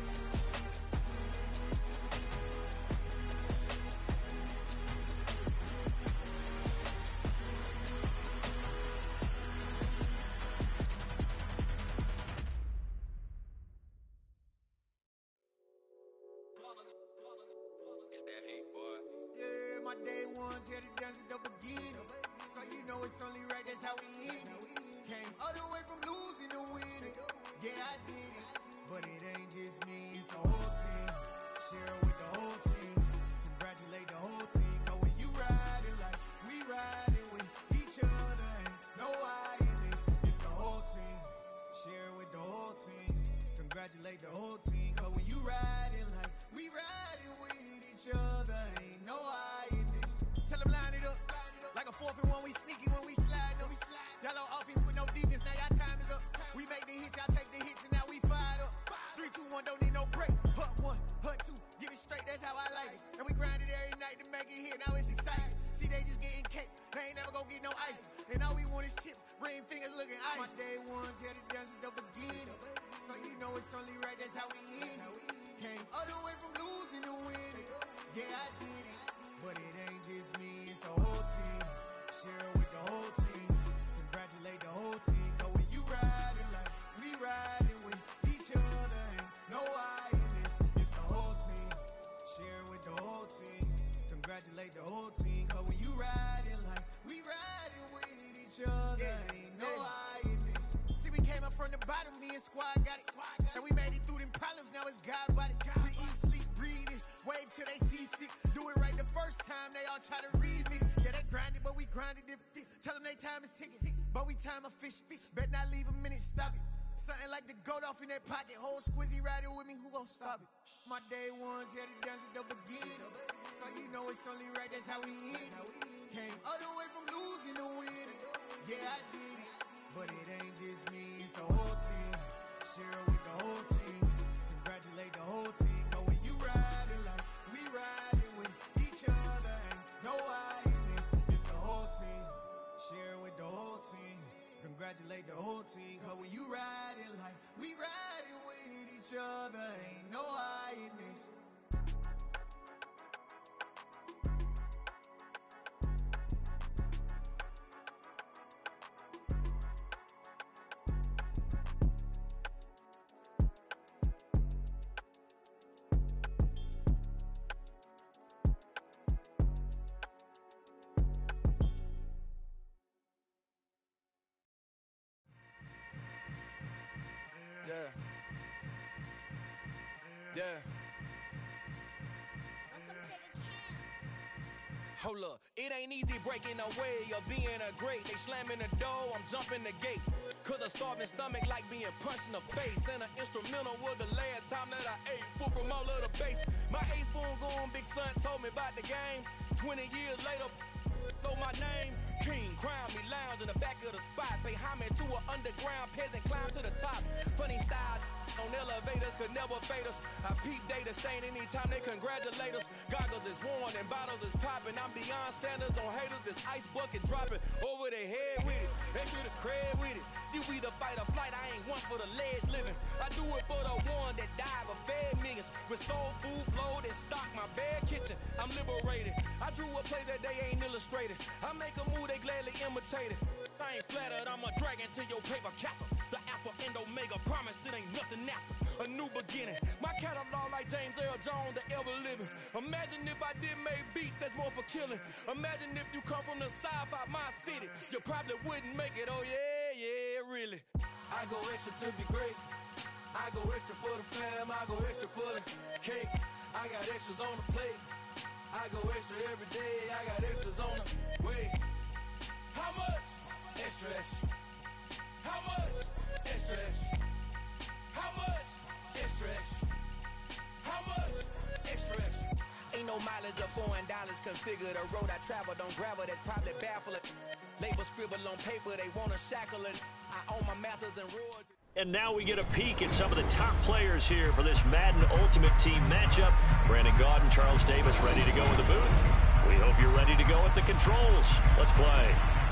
Speaker 16: It's that hate, boy.
Speaker 17: Yeah, my day ones here to dance at the beginning. So you know it's only right, that's how we end it. Came all the way from losing to winning. Yeah, I did it. But it ain't just me, it's the whole team. Share it with the whole team. Congratulate the whole team. Cause when you riding like we riding with each other, ain't no I in this. It's the whole team. Share it with the whole team. Congratulate the whole team. Cause when you riding like we riding with each other, ain't no I in this. Tell them line it up. Like a fourth and one, we sneaky when we slide them. Yellow offense with no defense, now y'all time is up. We make the hits, y'all take the hits, and now we fired up. Three, two, one, don't need no break. Hut one, hut two, give it straight, that's how I like it. And we grind it every night to make it hit, now it's exciting. See, they just getting cake, they ain't never gonna get no ice. And all we want is chips, ring fingers looking ice. My day ones here to dance at the beginning. So you know it's only right, that's how we end it. Came all the way from losing to winning. Yeah, I did it. But it ain't just me, it's the whole team. Share it with the whole team. Congratulate the whole team. Cause when you riding like we riding with each other, ain't no I in this. It's the whole team. Share it with the whole team. Congratulate the whole team. Cause when you riding like we riding with each other, ain't no I in this. See, we came up from the bottom, me and squad got it. And we made it through them problems, now it's God body. We eat, sleep, breathe this. Wave till they see sick. Do it right the first time, they all try to remix. Yeah, they grinded, but we grinded different. Tell them they time is ticking, but we time a fish. Bet not leave a minute, stop it. Something like the goat off in their pocket. Whole squizzy riding with me, who gon' stop it? My day ones here to dance at the beginning. So you know it's only right, that's how we end it. Came all the way from losing to winning. Yeah, I did it. But it ain't just me, it's the whole team. Share it with the whole team. Congratulate the whole team. Cause when you riding like we riding with each other, ain't no I in this. It's the whole team. Share it with the whole team. Congratulate the whole team. Cause when you riding like we riding with each other, ain't no I in this.
Speaker 16: Yeah. Yeah.
Speaker 25: Hold up, it ain't easy breaking away or being a great. They slamming the door, I'm jumping the gate. Cause a starving stomach like being punched in the face. And an instrumental was the last time that I ate. Full from all of the bass. My ace spoon goon, big son told me about the game. Twenty years later, know my name. King, crown me, lounge in the back of the spot. Pay homage to an underground peasant, climb to the top. Funny style on elevators could never fade us. I peep data stain anytime they congratulate us. Goggles is worn and bottles is popping. I'm beyond Sanders on haters, this ice bucket dropping over their head with it. They should have cred with it. You either fight or flight, I ain't one for the ledge living. I do it for the one that died but fed millions. With soul food flowed and stocked my bare kitchen. I'm liberated. I drew a play that they ain't illustrated. I make a move, they gladly imitate it. I ain't flattered, I'm a dragon to your paper castle. The Alpha and Omega, promise it ain't nothing after. A new beginning. My catalog like James Earl Jones, the ever living. Imagine if I did make beats that's more for killing. Imagine if you come from the sci-fi, my city. You probably wouldn't make it, oh yeah, yeah, go extra to be great. I go extra for the fam, I go extra for the cake. I got extras on the plate. I go extra every day, I got extras on the way. How much? Extra, extra. How much? Extra, extra. How much? Extra, extra. How much? Extra, extra. Ain't no mileage or foreign dollars configure the road I travel. Don't gravel, that probably baffle it. Label scribble on paper, they wanna shackle it. I own my masters and royalties.
Speaker 8: And now we get a peek at some of the top players here for this Madden Ultimate Team matchup. Brandon Gaudin, Charles Davis ready to go in the booth. We hope you're ready to go at the controls. Let's play.